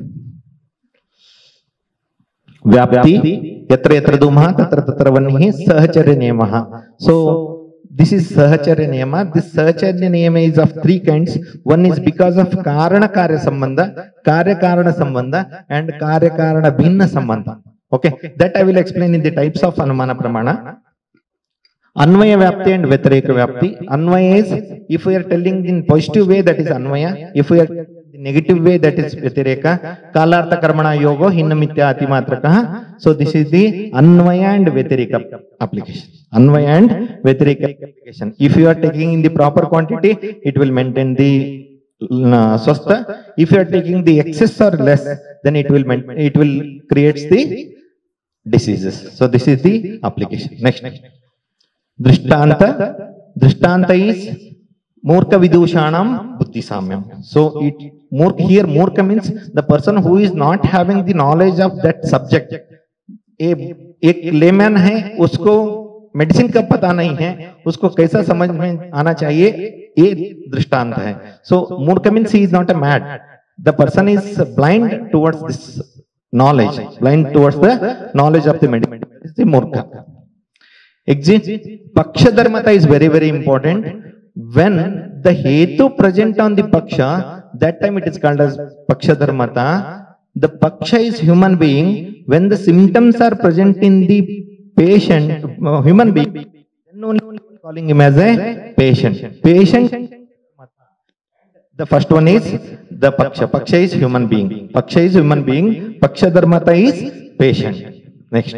Speaker 1: Vyapti, Yatra Yatra Dhuma, Tatra Tatra Vannihi, Sahacharya Niyamaha. So this is Sahacharya Niyama. This Sahacharya Niyama is of three kinds. One is because of Karana Karya Sambandha, Karya Karana Sambandha and Karya Karana Bhinna Sambandha. Okay, that I will explain in the types of Anumana Pramana. Anvaya Vyapti and Vyatireka Vyapti. Anvaya is, if we are telling in positive way, that is Anvaya. If we are in negative way, that is Vyatireka. Kalartha Karmana Yogo, Hinnamitya Atimatrakaha. So this is the Anvaya and Vyatireka application. Anvaya and Vyatireka application. If you are taking in the proper quantity, it will maintain the uh, swastha. If you are taking the excess or less, then it will it will creates the diseases. So this is the application. Next. Drishtanta. Drishtanta is Murka Vidushanam Buddhi Samyam. So it Murka here Murka means the person who is not having the knowledge of that subject. एक layman है, उसको medicine का पता नहीं है, उसको कैसा समझ में आना चाहिए, ये दृष्टांत है. So Murka means he is not a mad. The person is blind towards this knowledge, blind towards the knowledge of the medicine. Is the Murka. Exit. Paksha dharmata is very very important. When the hetu present on the paksha, that time it is called as paksha dharmata. The paksha is human being. When the symptoms are present in the patient, uh, human being, then only calling him as a patient. Patient. The first one is the paksha. Paksha is human being. Paksha is human being. Paksha dharmata is patient. Next.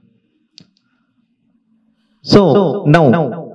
Speaker 1: So now,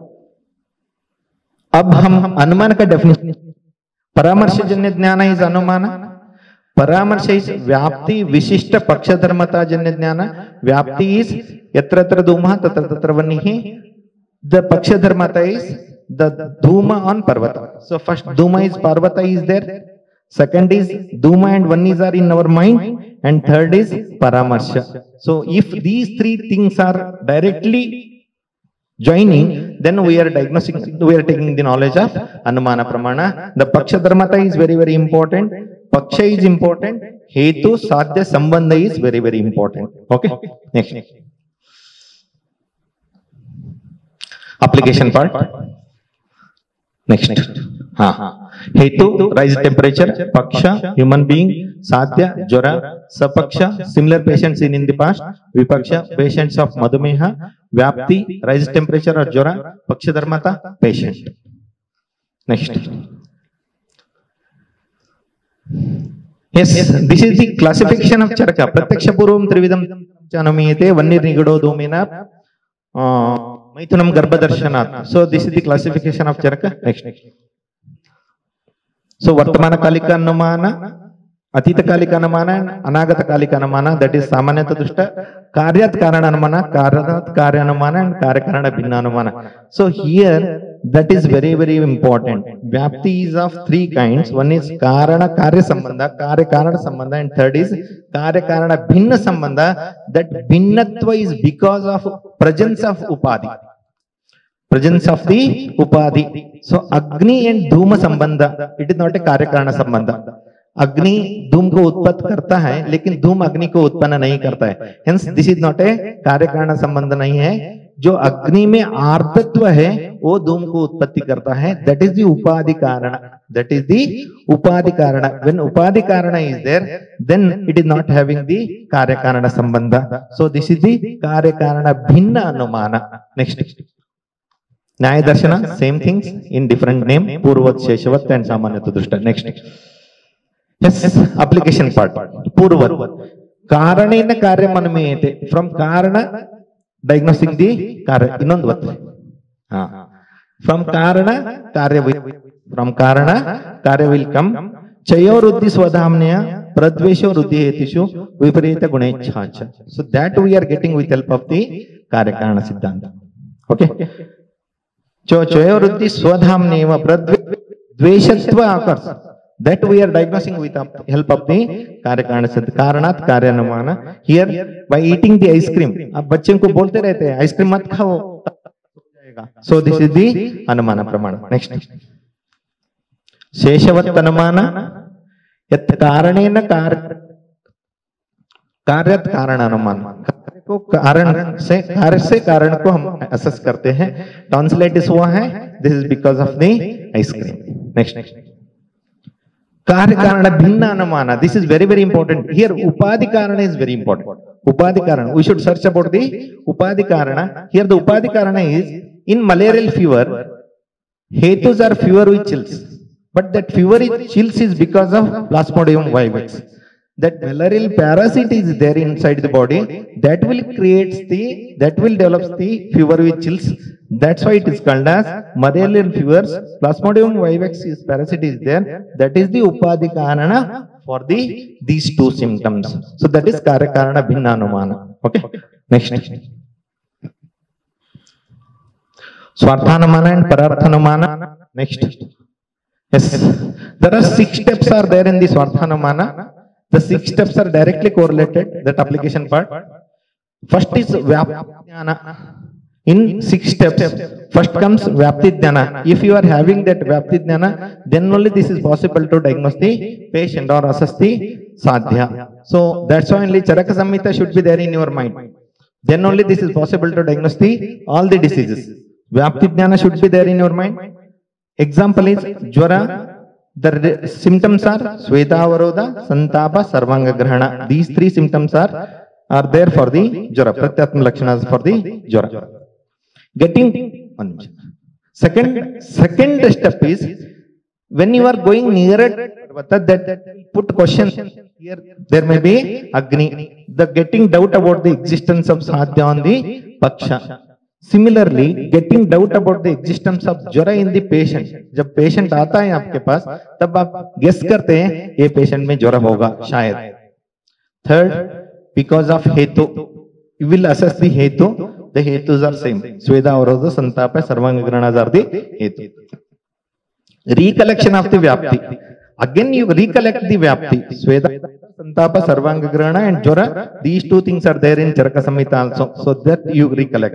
Speaker 1: अब हम अनुमान का definition. परामर्शजन्य ज्ञान is अनुमान. परामर्श is व्याप्ति विशिष्ट पक्ष धर्मता जन्य ज्ञान. व्याप्ति इज यत्र यत्र धूमः तत्र तत्र वह्निः. द पक्ष धर्मता इज द धूम ऑन पर्वत. So first dhuma is parvata is there. Second is dhuma and vannis are in our mind, and third is paramarsha. So if these three things are directly joining, then we are diagnosing, we are taking the knowledge of Anumana Pramana. The Paksha Dharmata is very very important. Paksha is important. Hetu Sadhya Sambandha is very very important. Okay. Next. Application part. Next. Ha. Hetu, rise temperature. Paksha, human being. Sadhya, Jara. Sapaksha, similar patients in in the past. Vipaksha, patients of Madhumeha. Vyapti, rise temperature or Jara. Paksha Dharmata, patient. Next. Yes, this is the classification of Charaka. Pratyaksha Purvam Trividam Chanamiyate, Vannir Nigado Domina, Maithunam Garbhadarshanath. So this is the classification of Charaka. Next. So Vartamana Kalika Anumana, Atita Kalika Anumana, and Anagata Kalika Anumana, that is Samanyata Dushta, Karyat Karana Anumana, Karanat Karya Anumana, and Karyakarana Bhinna Anumana. So here that is very very important. Vyapti is of three kinds. One is Karana Karya Sambandha, Karya Karana Sambandha, and third is Karya Karana Bhinna Sambandha. That Bhinnatva is because of presence of Upadhi. Presence of the Upadhi. So Agni and Dhuma Sambandha, it is not a Karya Karana Sambandha. Agni धूम को उत्पन्न करता है, लेकिन धूम अग्नि को उत्पन्न नहीं करता है. Hence this is not a कार्य कारण संबंध नहीं है. जो अग्नि में आर्तत्व है वो धूम को उत्पत्ति करता है. That is the उपाधि कारण. That is the उपाधि कारण. When उपाधि कारण is there, then it is not having the कार्य कारण संबंध. So this is the कार्य कारण भिन्न अनुमान. Next. न्याय दर्शन, same things in different name. पूर्ववत, शेषवत and सामान्यतः दृष्टा. Next. Yes, application part. Purvat. Karanena karyam anumeyate. From karana, diagnosing the karya. Inondvat. From karana, karya will. From karana, karya will come. Chayo ruddhi swadhamnaya, pradvesho ruddhi hetishu, viparita gunechacha. So that we are getting with help of the karya karana siddhanta. Okay. Chayo ruddhi swadhamnaya, pradveshatva occurs. That we are diagnosing with the help of the Karya Karana Siddhanta. Karanat Karya Anumana. Here, by eating the ice cream, आप बच्चों को बोलते रहते हैं ice cream मत खाओ. So this is the Anumana Pramana. Next. Sheshavat Anumana. Yat Karanena Kar Karyat Karana Anumana. कार्य को कारण से कार्य से कारण को हम assess करते हैं. Tonsillitis हुआ है. This is because of the ice cream. Next. Karya Karana Bhinna Anumana. This is very very important. Here Upadhi Karana is very important. Upadhi Karana. We should search about the Upadhi Karana. Here the Upadhi Karana is In malarial fever, hetus are fever with chills, but that fever with chills is because of Plasmodium vivax. That malarial parasite is there inside the body, that will create the, that will develop the fever with chills. That's why it is called as malarial fevers. Plasmodium vivax is parasite is there. That is the upadhi karana for the these two symptoms. So that is karakarana bhinna anumana. Okay. Next. Swarthanumana and pararthanumana. Next. Yes. There are six steps are there in the Swarthanumana. The six steps are directly correlated, that application part. First is Vyaptidhyana. In six steps, first comes Vyaptidhyana. If you are having that Vyaptidhyana, then only this is possible to diagnose the patient or assess the sadhya. So that's why only Charaka Samhita should be there in your mind. Then only this is possible to diagnose the all the diseases. Vyaptidhyana should be there in your mind. Example is Jwara. The symptoms are Sweta Avarodha, Santapa, Sarvanga Grahana. These three symptoms are, are there for the Jwara. Pratyatma Lakshanas for the Jwara. Getting one minute. Second, second step is when you are going nearer that, that put question here, there may be Agni. The getting doubt about the existence of Sadhya on the Paksha. Similarly, getting doubt about the existence of jwara in the patient. जब patient आता है आपके पास, तब आप guess करते हैं ये patient में ज्वरा होगा शायद. Third, because of hetu, you will assess the hetu. The hetus are same. Sweda Avarodha, Santapa, Sarvanga Grahana are the hetu. Recollection of the Vyapti. Again, you recollect the Vyapti. Sweda, Santapa, Sarvanga Grahana and jwara. These two things are there in Charaka Samhita also, so that you recollect.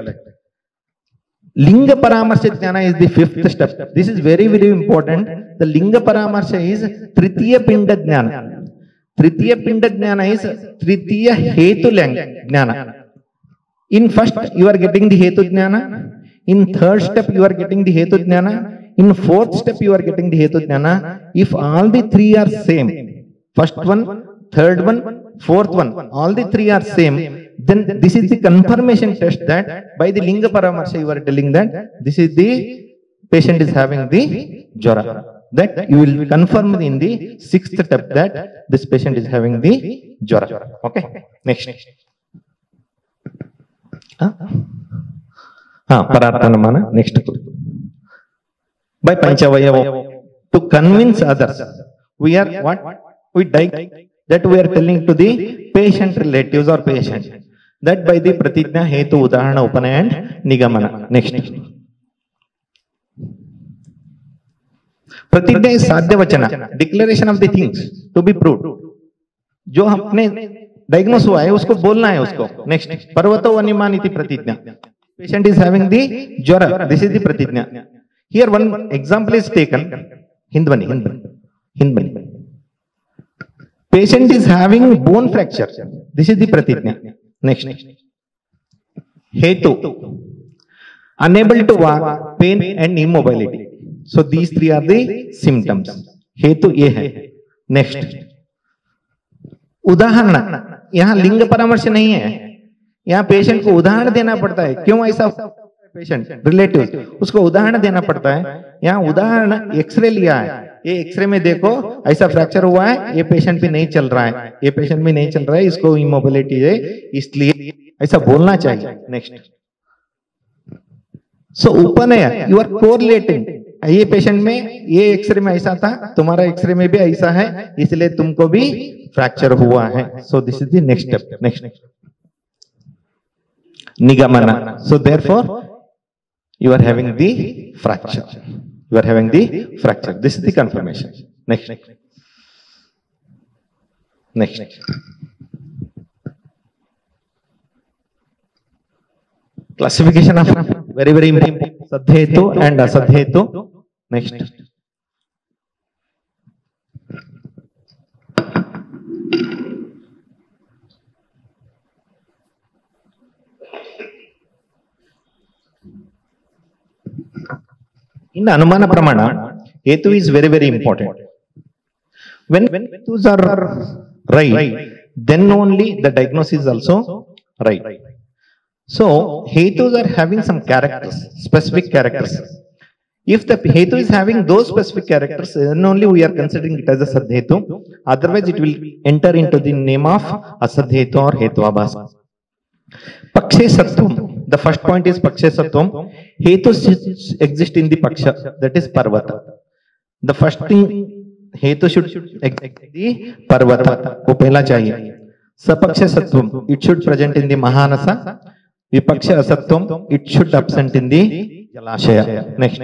Speaker 1: Linga Paramarsha Jnana is the fifth step. This is very, very important. The Linga Paramarsha is Tritiya Pinda Jnana. Tritiya Pinda Jnana is Tritiya Hetu Jnana. In first, you are getting the Hetu Jnana. In third step, you are getting the Hetu Jnana. In fourth step, you are getting the Hetu Jnana. If all the three are same, first one, third one, fourth one, all the three are same, then this is the confirmation test that by the Linga Paramarsha you are telling that this is the patient is having the jwara. That you will confirm in the sixth step that this patient is having the jwara. Okay. Next. Huh? Ah, Pararthanumana. Next. By Panchavayava. To convince others, we are what? We die. That we are telling to the patient relatives or patient. That by the Pratijna, Hetu, Udahana, Upanaya and Nigamana. Next. Pratijna is Sadhya Vachana, declaration of the things to be proved. जो हमने diagnose हुआ है उसको बोलना है उसको. Next. Parvato Animaniti Pratijna. Patient is having the jwara. This is the Pratijna. Here one example is taken. Hindvani. Hindvani. Hindvani. Patient is having bone fracture. This is the Pratijna. Next. Hetu. Unable to walk, pain and immobility. So these three are the symptoms. Hetu ye hai. Next. उदाहरण. यहाँ लिंग परामर्श नहीं है. यहाँ patient को उदाहरण देना पड़ता है. क्यों ऐसा पेशेंट रिलेटिव उसको उदाहरण देना पड़ता है. यहाँ उदाहरण एक्सरे लिया है. ये एक्सरे में देखो ऐसा फ्रैक्चर हुआ है, ये पेशेंट भी नहीं चल रहा है, ये पेशेंट भी नहीं चल रहा है, इसको इमोबिलिटी है, इसलिए ऐसा बोलना चाहिए. नेक्स्ट. सो उपनय यू आर कोरिलेटिंग. ये पेशेंट में ये एक्सरे में ऐसा था, तुम्हारा एक्सरे में भी ऐसा है, इसलिए तुमको भी फ्रैक्चर हुआ है. So this is the next step. Next. निगमन. So therefore you are having the fracture. You are having the fracture. This is the confirmation. Next. Next. Classification of very, very important Sadhetu and Asadhetu. Next. In Anumana Pramana, Hetu is very, very important. When Hetus are right, then only the diagnosis is also right. So hetus are having some characters, specific characters. If the hetu is having those specific characters, then only we are considering it as a sadhetu. Otherwise, it will enter into the name of asadhetu or hetuabhasa. Pakshe sattvam. The first point is pakshe sattvam. Hetu exist in the paksha, that is parvata. The first thing hetu should exist in the parvata. वो पहला चाहिए. Sapaksha sattvam. It should present in the mahanasa. Vipaksha asatvam. It should absent in the jalashaya. Next.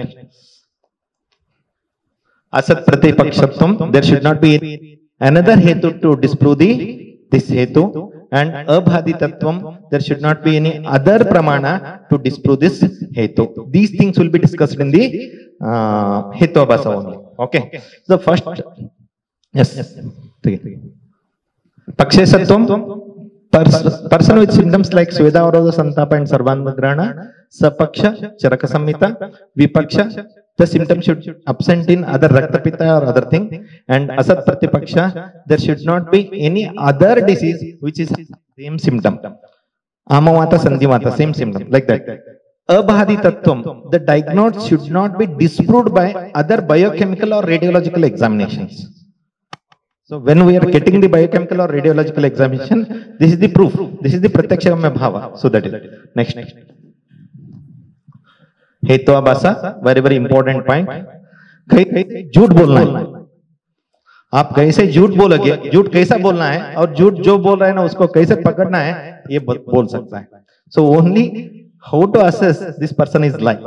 Speaker 1: Asat pratipakshatvam. There should not be another hetu to disprove the this hetu. And abhaditattvam, there should not be any other pramana to disprove this hetu. These things will be discussed in the uh, hetu abhasa only. Okay. So first, yes. Pakshe sattvam, pers person with symptoms like Sweda Varodha Santapa and Sarvanagrana, Sapaksha, Charaka Samhita, Vipaksha, the symptom should absent in other Raktapita or other thing, and Asat Pratipaksha, there should not be any other disease which is same symptom. Amavata, Sandhivata, same symptom, like that. Abhaditattvam, the diagnosis should not be disproved by other biochemical or radiological examinations. So when we are getting the biochemical or radiological examination, this is the proof. This is the Pratyaksha Bhava. So that is next. next. हेतु आभासा very very important point. कहीं झूठ बोलना है, आप कैसे झूठ बोलोगे, झूठ कैसा बोलना है और झूठ जो बोल रहे हैं ना उसको कैसे पकड़ना है, ये बोल सकता है. So only how to assess this person is like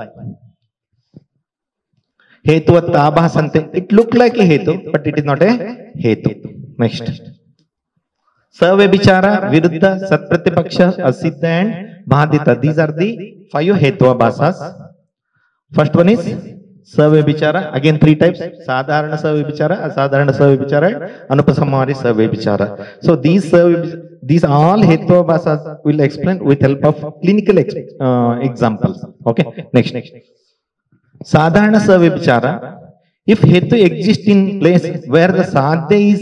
Speaker 1: हेतु आभासंते. इट लुक लाइक ए हेतु but it is not a हेतु. नेक्स्ट. सव्यभिचार, विरुद्ध, सत्प्रतिपक्ष, असिद्ध एंड बाधित. दीज आर दी फाइव हेतु आभासास. First one is savyabichara. Again three types: sadharana savyabichara, asadharana savyabichara, anupasamhari savyabichara. So these these all hetuabhasas will explain with help of clinical ex uh, examples. Okay. Next. Next. Sadharana savyabichara. If hetu exists in place where the sadhya is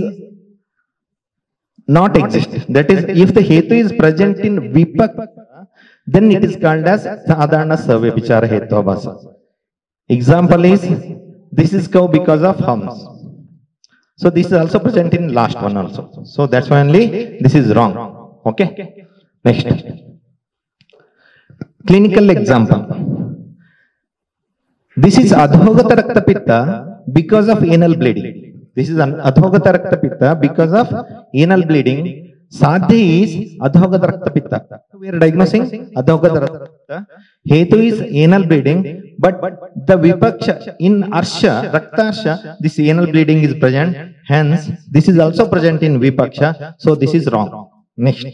Speaker 1: not exist, that is, if the hetu is present in vipak, then it is called as sadharana savyabichara hetuabhasa. Example is, this is cow because of horns. So this is also present in last one also. So that's why only this is wrong. Okay. Next. Clinical example. This is adhogata rakta pitta because of anal bleeding. This is an adhogata rakta pitta because of anal bleeding. Sadhya is adhogata rakta pitta. We are diagnosing adhogata rakta pitta. Hetu is anal bleeding, but the vipaksha in arsha, raktarsha, this anal bleeding is present. Hence, this is also present in vipaksha. So this is wrong. Next.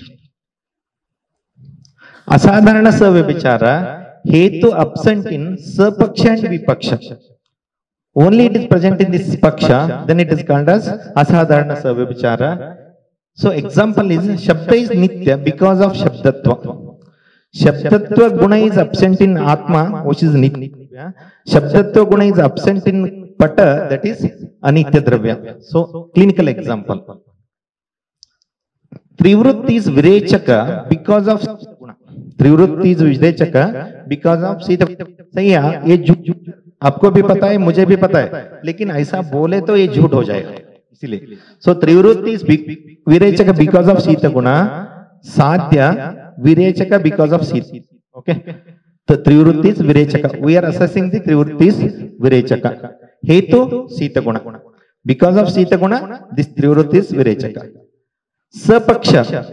Speaker 1: Asadharana savyabichara, hetu absent in sapaksha and vipaksha. Only it is present in this paksha, then it is called as asadharana savyabichara. So example is, Shabda is Nitya because of Shabdatva. Shabdatva guna is absent in Atma, which is Nitya. Shabdatva guna is absent in Pata, that is Anitya Dravya. So clinical example. Trivrutti is Virechaka because of guna. Trivrutti is Virechaka because of Sita. सही है, ये झूठ आपको भी पता है, मुझे भी पता है, लेकिन ऐसा बोले तो ये झूठ हो जाएगा. इसीलिए सो त्रिवृत्ति इज विरेचक बिकॉज ऑफ शीत गुण, साध्य विरेचक बिकॉज ऑफ शीत. ओके. तो त्रिवृत्ति इज विरेचक. वी आर असेसिंग द त्रिवृत्ति इज विरेचक. हेतु शीत गुण. बिकॉज ऑफ शीत गुण दिस त्रिवृत्ति इज विरेचक. सपक्ष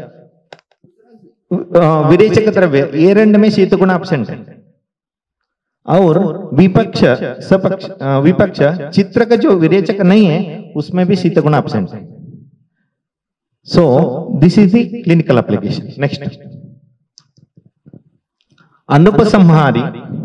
Speaker 1: विरेचक द्रव्य, ये रेंड में शीत गुण एब्सेंट है. और विपक्ष सपक्ष विपक्ष चित्र का जो विरेचक नहीं है उसमें भी शीत गुण एब्सेंट है. So this is the clinical application. Next. अनुपसंहारी.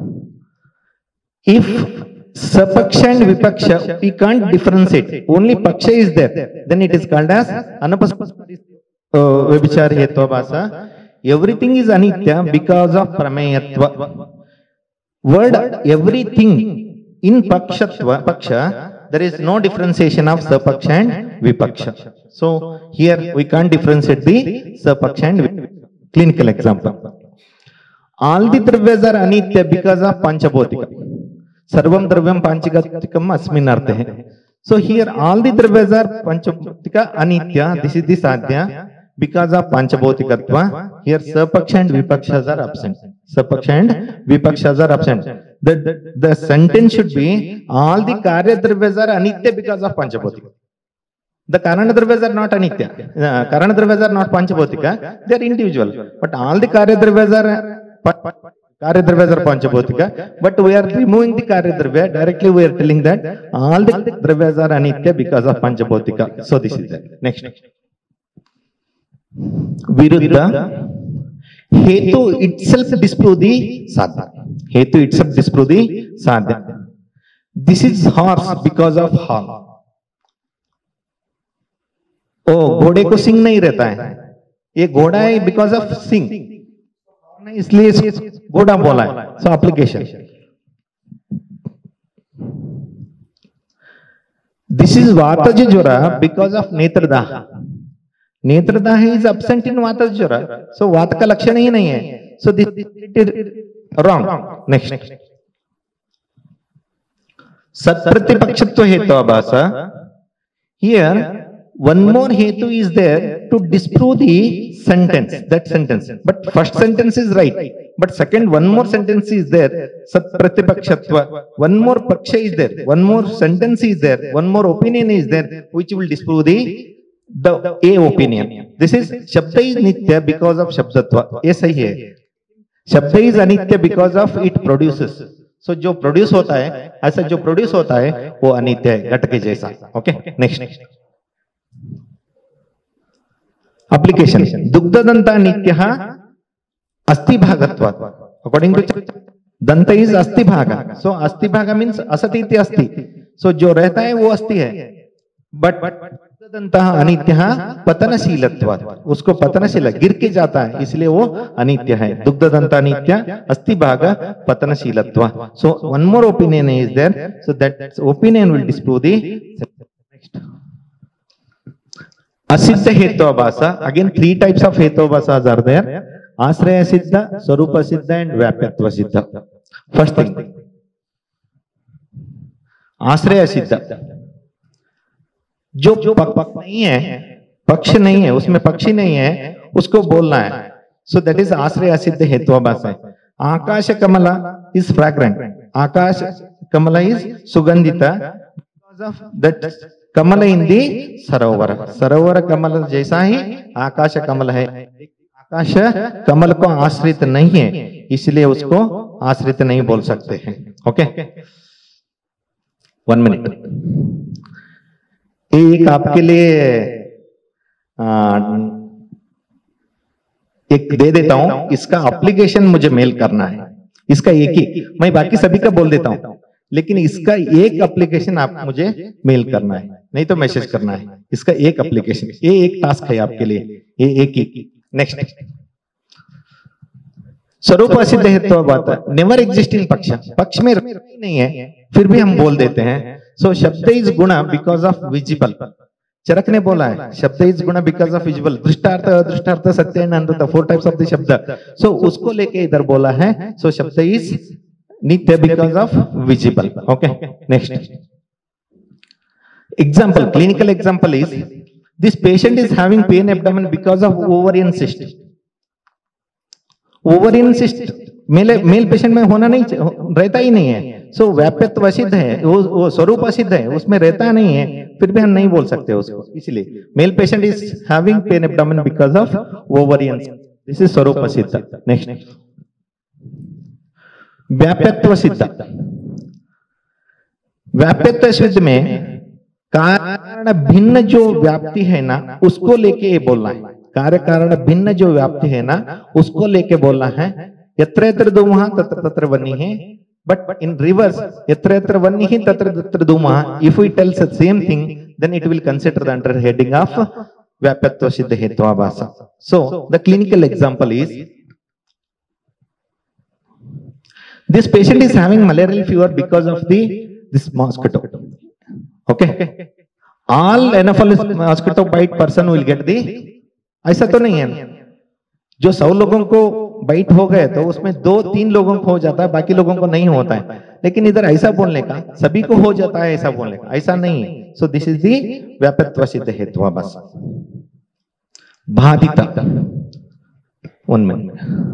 Speaker 1: इफ सपक्ष एंड विपक्ष वी कांट डिफरेंशिएट, ओनली पक्ष is there, then it is called as अनुपसंहारी व्यभिचार हेतुभाषा. एवरीथिंग इज अनित्य बिकॉज ऑफ प्रमेयत्व. Word everything in pakshatva, paksha, there is no differentiation of sapaksha and vipaksha. So here we can't differentiate the sapaksha and vipaksha. Clinical example. all the dravyas are anitya because of panchabhotika. Sarvam dravyam panchagatikam asmin arthe. So here all the dravyas are panchabhotika anitya. This is the sadhya because of panchabhotikatva. Here sapaksha and vipakshas are absent. Sapaksha and vipakshas are absent. The, the, the sentence should be all the karya dravyas are anitya because of panchabhotika. The karana dravyas are not anitya. Uh, karana dravyas are not panchabhotika. They are individual. But all the karya dravyas are karya dravyas are panchabhotika. But we are removing the karya dravya. Directly we are telling that all the dravyas are anitya because of panchabhotika. So this is that. Next. Viruddha. Hetu itself disprove the sadhya. Hetu itself disprove the sadhya. This is horse because of horn. ओ घोड़े को सिंग नहीं रहता है, ये घोड़ा है because of सिंग, इसलिए घोड़ा बोला है. So application. दिस इज वातज ज्वरा बिकॉज ऑफ नेत्रदाह. नेत्रदाह इज एब्सेंट इन वातज ज्वरा. सो वात का लक्षण ही नहीं है. So this is wrong. Next. सत्प्रतिपक्षत्व हेतु आभासा. Here one more hetu is there to disprove the sentence, that sentence. But first sentence is right. But second, one more sentence is there. Sat pratipakshатва. One more paksha is there. One more sentence is there. One more opinion is there, which will disprove the the A opinion. This is shabda is nitya because of shabdatva. ये सही है. Shabda is anitya because of it produces. So जो produce होता है, ऐसा जो produce होता है, वो अनित्य है, घट के जैसा. Okay. Next. Application. Dugdha danta nityah asti bhagattvat. According to danta is asti bhaga. So asti bhaga means asati iti asti. So जो रहता है वो अस्थि है. But dugdha danta अनित्यः पतनशीलत्वात्. उसको पतनशील गिर के जाता है, इसलिए वो अनित्य है. दुग्ध दंता नित्य अस्थि भागा पतनशीलत्वा. So one more opinion is there. So that opinion will disprove the next. Asiddha Hetuvabhasa. Again, three types of Hetuvabhasas are there. Asraya Siddha, Swarupa Siddha and Vyapyatva Siddha. First thing. Asraya Siddha. जो पक्ष नहीं है, पक्ष नहीं है, उसमें पक्षी नहीं है, उसको बोलना है. So that is Asraya Siddha Hetuvabhasa. Akasha Kamala is fragrant. Akasha Kamala is Sugandhita. Because of that कमल इन दी सरोवर. सरोवर कमल जैसा ही आकाश कमल है. आकाश कमल को आश्रित नहीं है, इसलिए उसको आश्रित नहीं बोल सकते हैं. ओके. One minute. एक आपके लिए आ, एक दे देता हूं. इसका एप्लीकेशन मुझे मेल करना है. इसका एक ही, मैं बाकी सभी का बोल देता हूं, लेकिन इसका एक एप्लीकेशन आप मुझे मेल करना है, नहीं तो मैसेज करना है. इसका एक एप्लीकेशन, ये एक टास्क है आपके लिए, ये एक ही. नेक्स्ट. स्वरूप सिद्ध हेतु बात नेवर एग्जिस्टिंग पक्ष. पक्ष में नहीं है, फिर भी हम बोल देते हैं. सो शब्द इज गुण बिकॉज ऑफ विजिबल. चरक ने बोला है शब्द इज गुण बिकॉज ऑफ विजिबल. दृष्टार्थ अदृष्टार्थ सत्य एंड अनंत, फोर टाइप्स ऑफ द शब्द. सो उसको लेके इधर बोला है. सो शब्द is nitya because of visible. Okay. Next. Example, clinical example is this patient is having pain abdomen because of ovarian cyst. Ovarian cyst male male patient में होना नहीं रहता ही नहीं है. सो व्याप्यत्व सिद्ध है, वो, वो स्वरूप सिद्ध है, उसमें रहता नहीं है, फिर भी हम नहीं बोल सकते उसको. इसलिए male patient is having pain abdomen because of ovarian. This is स्वरूप सिद्ध. नेक्स्ट. व्याप्यत्व सिद्ध. व्याप्यत्व सिद्ध में कारण भिन्न जो व्याप्ति है ना, उसको लेके ये बोलना है. कार्य कारण भिन्न जो व्याप्ति है ना, उसको लेके बोलना है. यत्र यत्र धूमः तत्र तत्र वह्निः. बट इन रिवर्स, यत्र यत्र वह्निः तत्र तत्र धूमः. If we tell the same thing, then it will consider the under heading of व्याप्यत्व सिद्ध हेतुभाषा. So the clinical example is this patient is having malarial fever because of the this mosquito. Okay. All anopheles mosquito bite person will get the. ऐसा तो नहीं है. जो सौ लोगों को बाइट हो गए तो उसमें दो तीन लोगों को हो जाता है, बाकी लोगों को नहीं होता है। लेकिन इधर ऐसा बोलने का सभी को हो जाता है, ऐसा बोलने का ऐसा नहीं है। सो दिस इज दी व्यापत्व सिद्ध हेतु। बस बाधिता, one minute.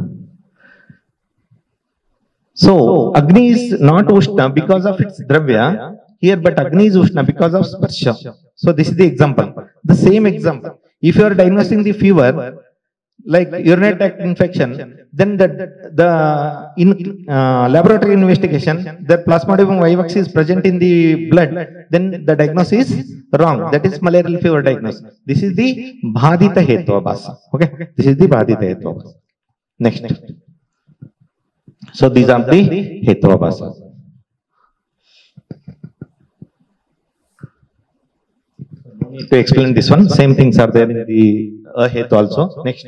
Speaker 1: So Agni is not Ushna because of its Dravya here, but Agni is Ushna because of Sparsha. So this is the example. The same example. If you are diagnosing the fever, like urinary tract infection, then the, the in uh, laboratory investigation, the Plasmodium vivax is present in the blood, then the diagnosis is wrong. That is malarial fever diagnosis. This is the Bhadita Hetu Abhasa. Okay, this is the Bhadita Hetu Abhasa. Next. So these are the hetu abhasa. No need to explain this one. Same things are there in the ahetu also. Next.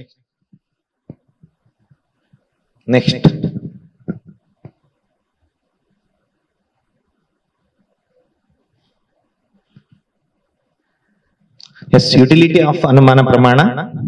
Speaker 1: Next. Yes, utility of Anumana Pramana.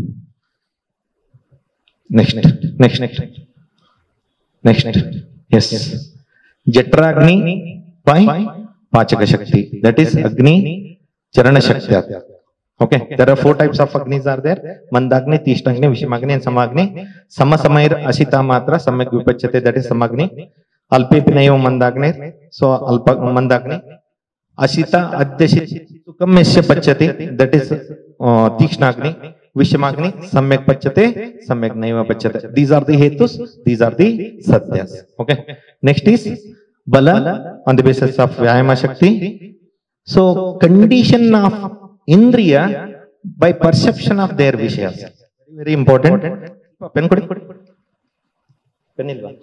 Speaker 1: Next. Next. Next. Next, yes, Jatragni by Pachaka Shakti. That is Agni Charana Shakti. Okay, there are four types of Agnis are there: Mandagni, Tishtagni, Vishimagni, and Samagni. Samasamair Asita Matra, Samak Vipachate, that is Samagni. Alpepinayo Mandagni, so Alpa Mandagni. Asita Adyashit Sukamesha Pachate, that is uh, Tishnagni. Vishamagni, Samyak Pachate, Samyak Naiva Pachate. These are the Hetus, these are the Satyas. Okay. Next is Bala on the basis of Vyayama Shakti. So, condition of Indriya by perception of their Vishayas. Very, very important. Pen kodi. Pen ilwa.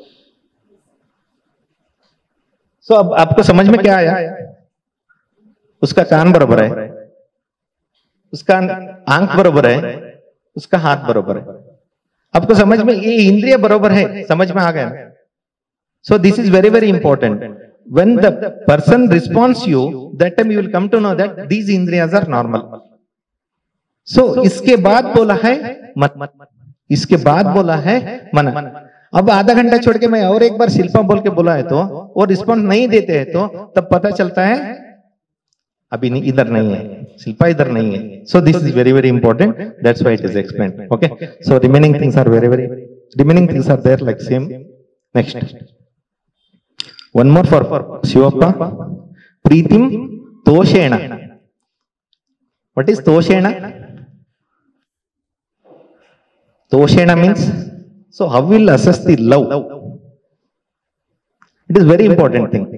Speaker 1: So, अब आपको समझ में क्या आया? उसका कान बराबर है, उसका आंख बरोबर है, उसका हाथ बरोबर है। आपको समझ में ये इंद्रिय बरोबर है, समझ में आ गया ना? So this is very very important. When the person responds you, that time you will come to know that these indriyas are normal. So इसके बाद बोला है मन, इसके बाद बोला है मन। अब आधा घंटा छोड़ के मैं और एक बार शिल्पा बोल के बोला है तो वो रिस्पॉन्स नहीं देते हैं तो तब पता चलता है अभी नहीं, इधर नहीं है, शिल्पा इधर नहीं है. So this is very very important. That's why it is explained. Okay. So remaining things are very very remaining things are there like same. Next. One more for Shivappa. Preetim Toshena. What is Toshena? Toshena means, so how will assess the love? It is very important thing.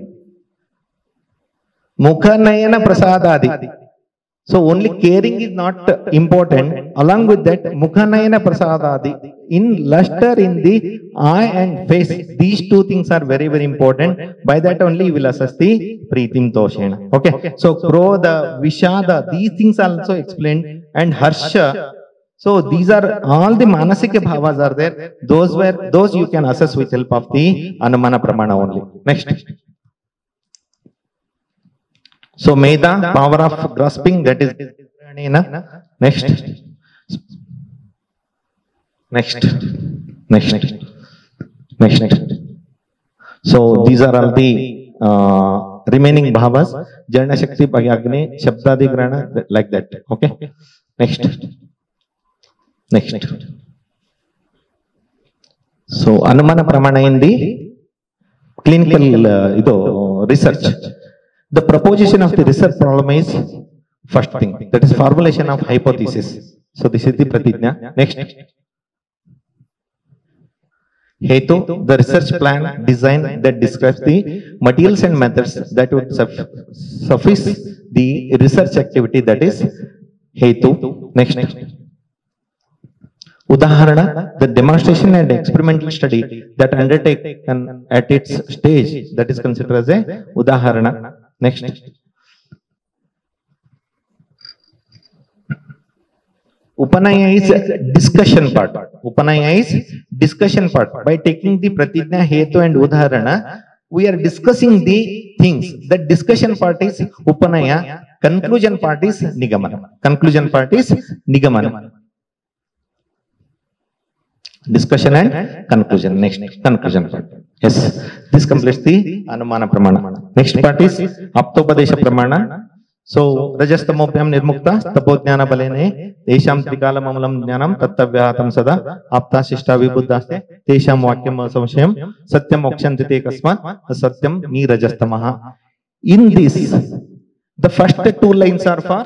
Speaker 1: Mukha Nayana Prasadadi. So only caring is not important. Along with that, Mukha Nayana Prasadadi. In luster in the eye and face, these two things are very very important. By that only you will assess the Preetim Toshena. Okay. So Krodha, Vishada, these things are also explained. And Harsha. So these are all the manasika bhavas are there. Those were those you can assess with help of the Anumana Pramana only. Next. So Meda, power of grasping, that is next. Next. Next. Next. So these are all the uh, remaining bhavas. Jarna Shakti, Bhagyagne, Shabdadi Grana, like that. Okay. Next. Next. So Anumana Pramana in the clinical uh, research. The proposition of the research problem is first thing, that is formulation of hypothesis. So this is the Pratijna. Next. Hetu, the research plan design that describes the materials and methods that would suffice the research activity, that is Hetu. Next. Udaharana, the demonstration and experimental study that undertaken at its stage, that is considered as a Udaharana. Next. Upanaya is discussion part. Upanaya is discussion part. By taking the Pratijna, Hetu and Udaharana, we are discussing the things. That discussion part is Upanaya, conclusion part is Nigamana. Conclusion part is Nigamana. Discussion and conclusion. Next, conclusion part. Yes, this completes the Anumana Pramana. Next part is Aptopadesha Pramana. So, Rajastamopyam Nirmukta, Tapojnana Balene, Tesham Trikala Mamalam Jnanam, Tattavyahatam Sada, Apta Shishta Vibuddhaste, Tesham Vakyam Samshayam, Satyam Okshantite Kasmat, Satyam Ni Rajastamaha. In this, the first two lines are for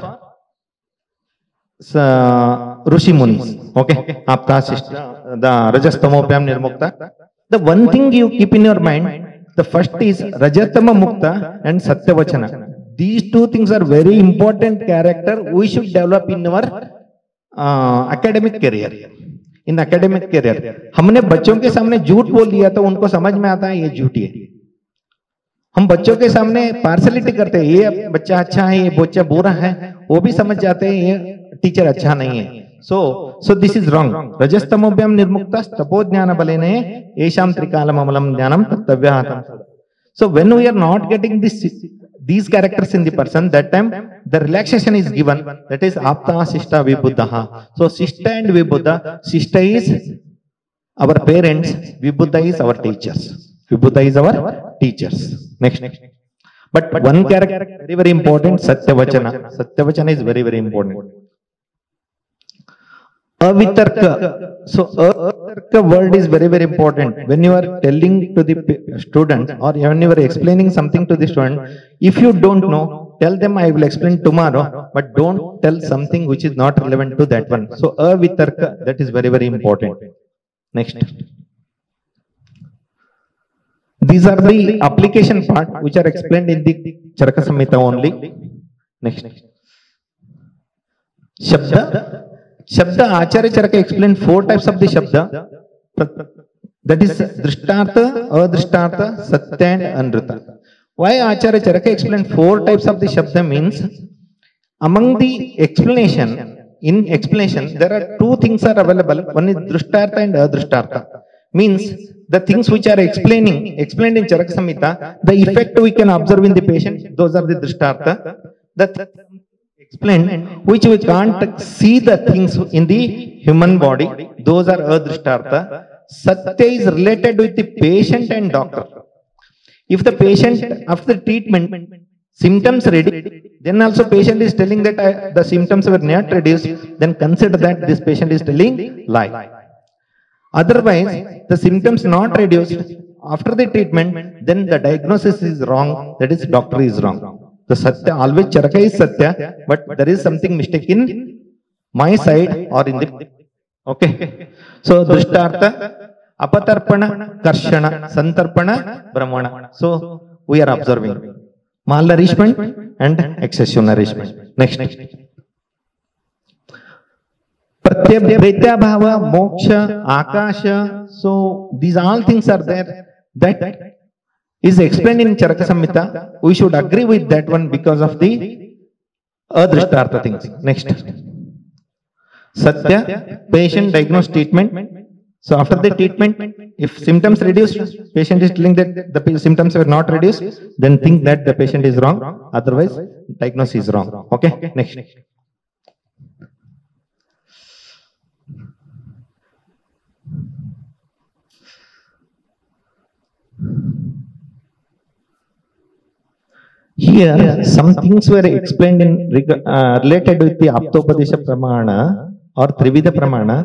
Speaker 1: uh, Rishi Munis. Okay, Apta Shishta, the Rajastamopyam Nirmukta. The one thing you keep in your mind, the first is Rajatama Mukta and Satyavachana. These two things are very important character we should develop in our uh, academic career. In academic career, हमने बच्चों के सामने झूठ बोल दिया तो उनको समझ में आता है ये झूठी है. हम बच्चों के सामने पार्शलिटी करते हैं, ये बच्चा अच्छा है, ये बच्चा बुरा है, वो भी समझ जाते हैं ये टीचर अच्छा नहीं है. So, so this is wrong. Rajastamobhyam nirmuktas tapojnana balene esham trikalam amalam jnanam tattavyahatam. So when we are not getting this, these characters in the person, that time the relaxation is given. That is apta shishta vibuddha. So shishta and vibuddha. Shishta is our parents. Vibuddha is our teachers. Vibuddha is our teachers. Next. But one character very very important. Satyavachana. Satyavachana is very very important. Avitarka. So avitarka word is very very important. When you are telling to the student or when you are explaining something to the student, if you don't know, tell them I will explain tomorrow, but don't tell something which is not relevant to that one. So avitarka, that is very very important. Next. These are the application part which are explained in the Charaka Samhita only. Next. Shabda. Shabda, Acharya Charaka explained four types of the Shabda. That is Drishtartha, Adrishtartha, Satya and Anrita. Why Acharya Charaka explained four types of the Shabda means, among the explanation, in explanation, there are two things are available. One is Drishtartha and Adrishtartha. Means, the things which are explaining, explained in Charaka Samhita, the effect we can observe in the patient, those are the Drishtartha. That explained, which we can't see the things in the human body, those are Adrishtartha. Satya is related with the patient and doctor. If the patient, after treatment, symptoms reduced, then also patient is telling that I, the symptoms were not reduced, then consider that this patient is telling lie. Otherwise, the symptoms not reduced after the treatment, then the diagnosis is wrong, that is doctor is wrong. The Satya, always Charaka is Satya, but there is something mistake in my side or in the, okay. So, Drishtartha, Apatarpana, Karshana, Santarpana, Brahmana. So, we are observing malnourishment and excessive nourishment. Next. Pratyabhretya bhava, moksha, akasha. So, these all things are there. That is explained in Charaka Samhita. We should agree with that one because of the Adrishtartha things. Next. Satya, patient diagnosed treatment. So after the treatment, if symptoms reduced, patient is telling that the symptoms were not reduced, then think that the patient is wrong. Otherwise, diagnosis is wrong. Okay. Next. Here, some things were explained in uh, related with the Aptopadesha Pramana or Trivida Pramana.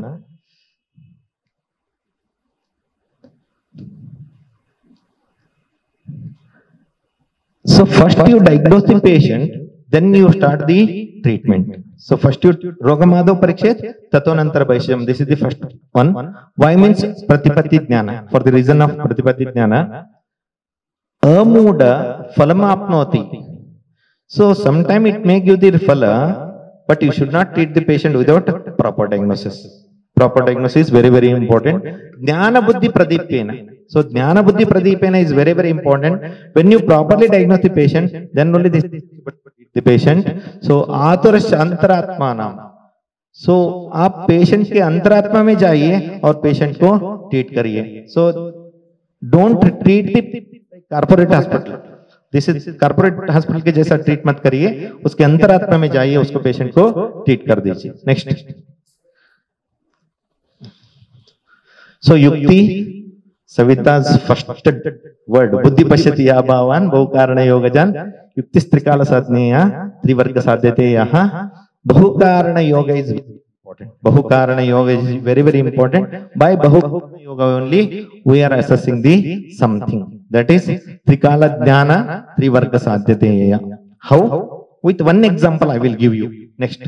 Speaker 1: So first you diagnose the patient, then you start the treatment. So first you Rogamado Parikshet, Tatonantara Vaishyam. This is the first one. Why means Pratipatti Jnana. For the reason of Pratipatti Jnana, Amuda Phalamapnoti. So sometime it may give the phala, but you should not treat the patient without proper diagnosis. Proper diagnosis is very very important. Jnana Buddhi Pradipena. So Jnana Buddhi Pradipena is very very important. When you properly diagnose the patient, then only this the patient. So Atura Shantaratmanam. So आप patient के अंतरात्मा में जाइए और patient को treat करिए. So don't treat the corporate hospital. This is corporate hospital के जैसा treat मत करिए. उसके अंतरात्मा में जाइए, उसको patient को treat कर दीजिए. Next. So yukti, Savita's first word, buddhi pashyati ya bhavan, bahukarana yogajan, yukti strikala sadhneya, trivarga sadhyate yaha. Bahukarana yoga is important. Bahukarana yoga is very, very important. By Bahukarana yoga only, we are assessing the something. That is Trikala Jnana, Trivarga Sadhyateya. How? With one example I will give you. Next.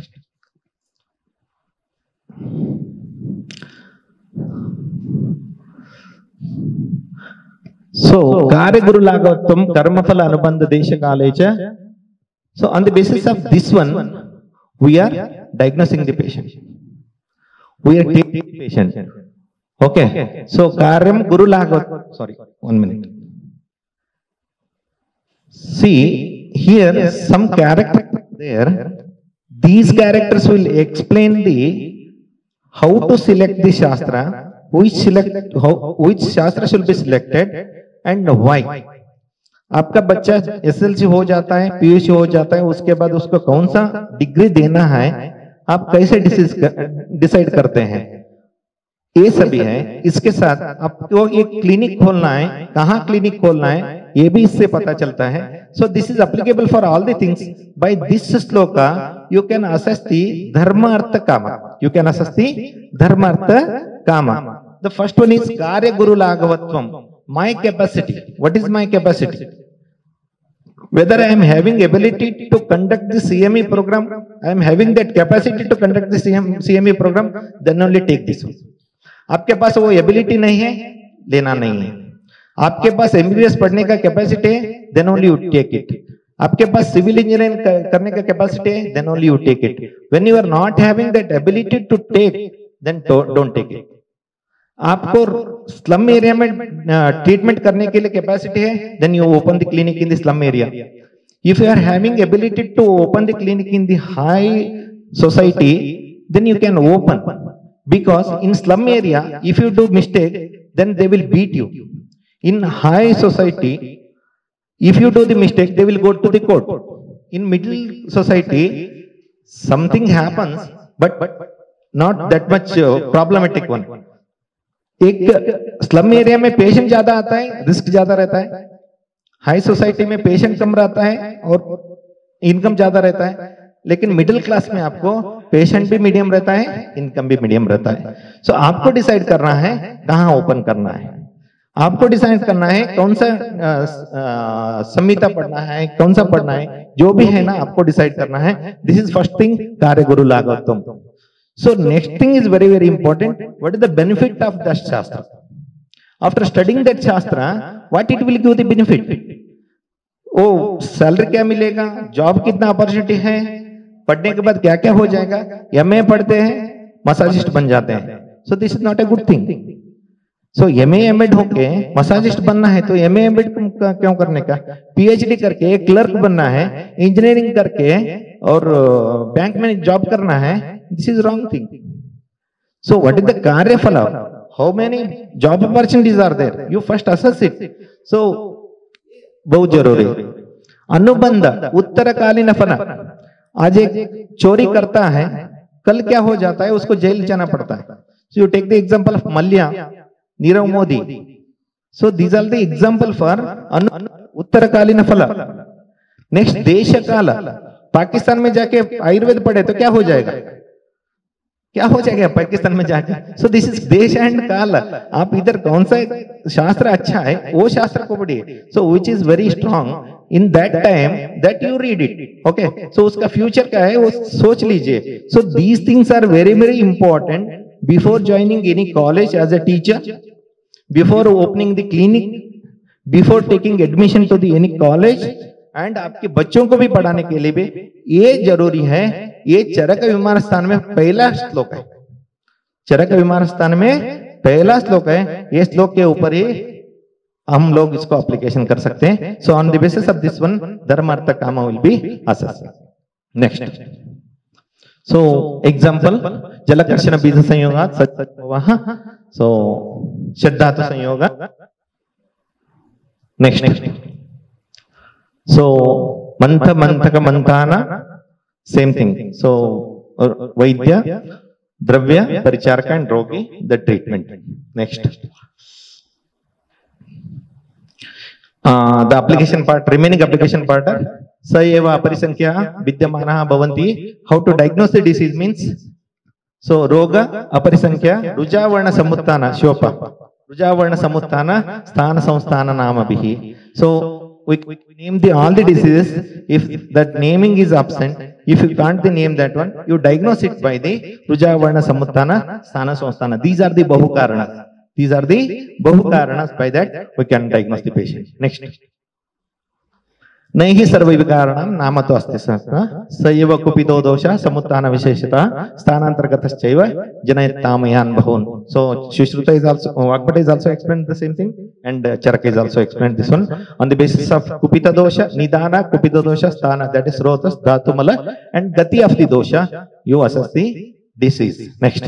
Speaker 1: So, Karya Guru Lagavatvam, Karmaphala Anubandha Desha Kalecha. So, on the basis of this one, we are diagnosing the patient. We are taking the patient. Okay. So, Karyam Guru Lagavatvam. Sorry, one minute. See, here some characters there. These characters will explain the how to select the Shastra, which select how, which Shastra should be selected and why. आपका बच्चा SLC हो जाता है, PUC हो जाता है, उसके बाद उसको कौन सा डिग्री देना है, आप कैसे डिसाइड करते हैं, ये सभी है। इसके साथ आपको एक क्लिनिक खोलना है, कहाँ क्लिनिक खोलना है, ये भी इससे पता चलता है। So this is applicable for all the things. By this श्लोका यू कैन असेस द धर्म अर्थ काम, यू कैन असेस द धर्म अर्थ काम। द फर्स्ट वन इज कार्य गुरु लाघवत्वम, my capacity. What is my capacity? Whether I am having ability to conduct the C M E program, I am having that capacity to conduct the C M E program, then only take this one. आपके पास वो ability नहीं है, लेना नहीं है। आपके पास MBBS पढ़ने का कैपेसिटी है, then only you take it. आपके पास सिविल इंजीनियरिंग करने का कैपेसिटी है, then only you take it. When you are not having that ability to take, then don't take it. आपको स्लम एरिया में ट्रीटमेंट करने के लिए कैपेसिटी है, then you open the clinic in the slum area. If you are having ability to open the clinic in the high society, then you can open, because in slum area if you do mistake then they will beat you. In high society if you do the mistake they will go to the court. In middle society something happens but not that much uh, problematic one. एक slum area में patient ज्यादा आता है, risk ज्यादा रहता है। High society में patient कम रहता है और इनकम ज्यादा रहता है। लेकिन मिडिल क्लास में आपको पेशेंट भी मीडियम रहता है, इनकम भी मीडियम रहता है। सो so, आपको डिसाइड करना है कहाँ ओपन करना है, आपको डिसाइड करना है कौन सा संहिता पढ़ना है, कौन सा पढ़ना है, जो भी है ना आपको डिसाइड करना है। दिस इज फर्स्ट थिंग, कार्य गुरु लागवत्वम। So next thing is very very important. What is the benefit of that shastra? After studying that shastra, what it will give the benefit? ओ सैलरी क्या मिलेगा, जॉब कितना opportunity है, पढ़ने के बाद क्या क्या हो जाएगा। एमए पढ़ते हैं मसाजिस्ट बन जाते हैं, so this is not a good thing. So MA MEd होके मसाजिस्ट बनना है तो एमए एमएड क्यों करने का, पीएचडी करके क्लर्क बनना है, इंजीनियरिंग करके और बैंक में जॉब करना है, this is wrong thing. So what is the कार्यफल, how many job opportunities are there, you first assess it. So बहुत जरूरी। अनुबंध उत्तरकालीन फल, आज एक चोरी करता है, कल क्या हो जाता है, उसको जेल जाना पड़ता है। So you take the example of Mallya, Nirav Modi. So these are the example for उत्तरकालीन फल। नेक्स्ट देश काल, पाकिस्तान में जाके आयुर्वेद पढ़े तो क्या हो जाएगा, क्या हो जाएगा पाकिस्तान में जाके। सो दिस इज देश एंड काल। आप इधर कौन सा शास्त्र अच्छा है वो शास्त्र को पढ़िए। So which is very strong in that time that you read it. Okay, so उसका फ्यूचर क्या है वो सोच लीजिए। So these things are very very important before joining any college as a teacher, before opening the clinic, before taking admission to the any college, and आपके बच्चों को भी पढ़ाने के लिए भी ये जरूरी है। ये चरक विमान स्थान में पहला श्लोक है, चरक विमान स्थान में पहला श्लोक है। ये श्लोक के ऊपर ही हम लोग इसको एप्लीकेशन कर सकते हैं। So on the basis of this one धर्म अर्थ काम will be assessed. Next, so example जलकर्षण बीज संयोगात् सत्सत्वः, सो षड्धातु संयोगात्। Next, so mantha manthaka manthana, same thing. So vaidya Dravya, Paricharaka and Rogi, the treatment. Next. Uh, the application part, remaining application part, sa eva aparisankhya vidyamana bhavanti. How to diagnose the disease means, so roga aparisankhya rujavarna samuttana shyopa rujavarna samuttana sthana samsthana namabhihi. So we, we name the all the diseases. If that naming is absent, if you can't the name that one, you diagnose it by the rujavarna samuttana sthana samsthana. These are the bahukaranas. These are the bahukaranas. By that we can diagnose the patient. Next. Naihi sarvaivikaranam namato asti sasna sayeva kupido dosha samuttana visheshata sthanantargataschaiva janayatamayan bahun. So Sushruta is also, Vagbhata is also explained the same thing, and uh, Charaka is also explained this one on the basis of kupita dosha, nidana, kupita dosha, sthana, that is rotas, dhatumala, and gati of the dosha, you assess the disease. Next.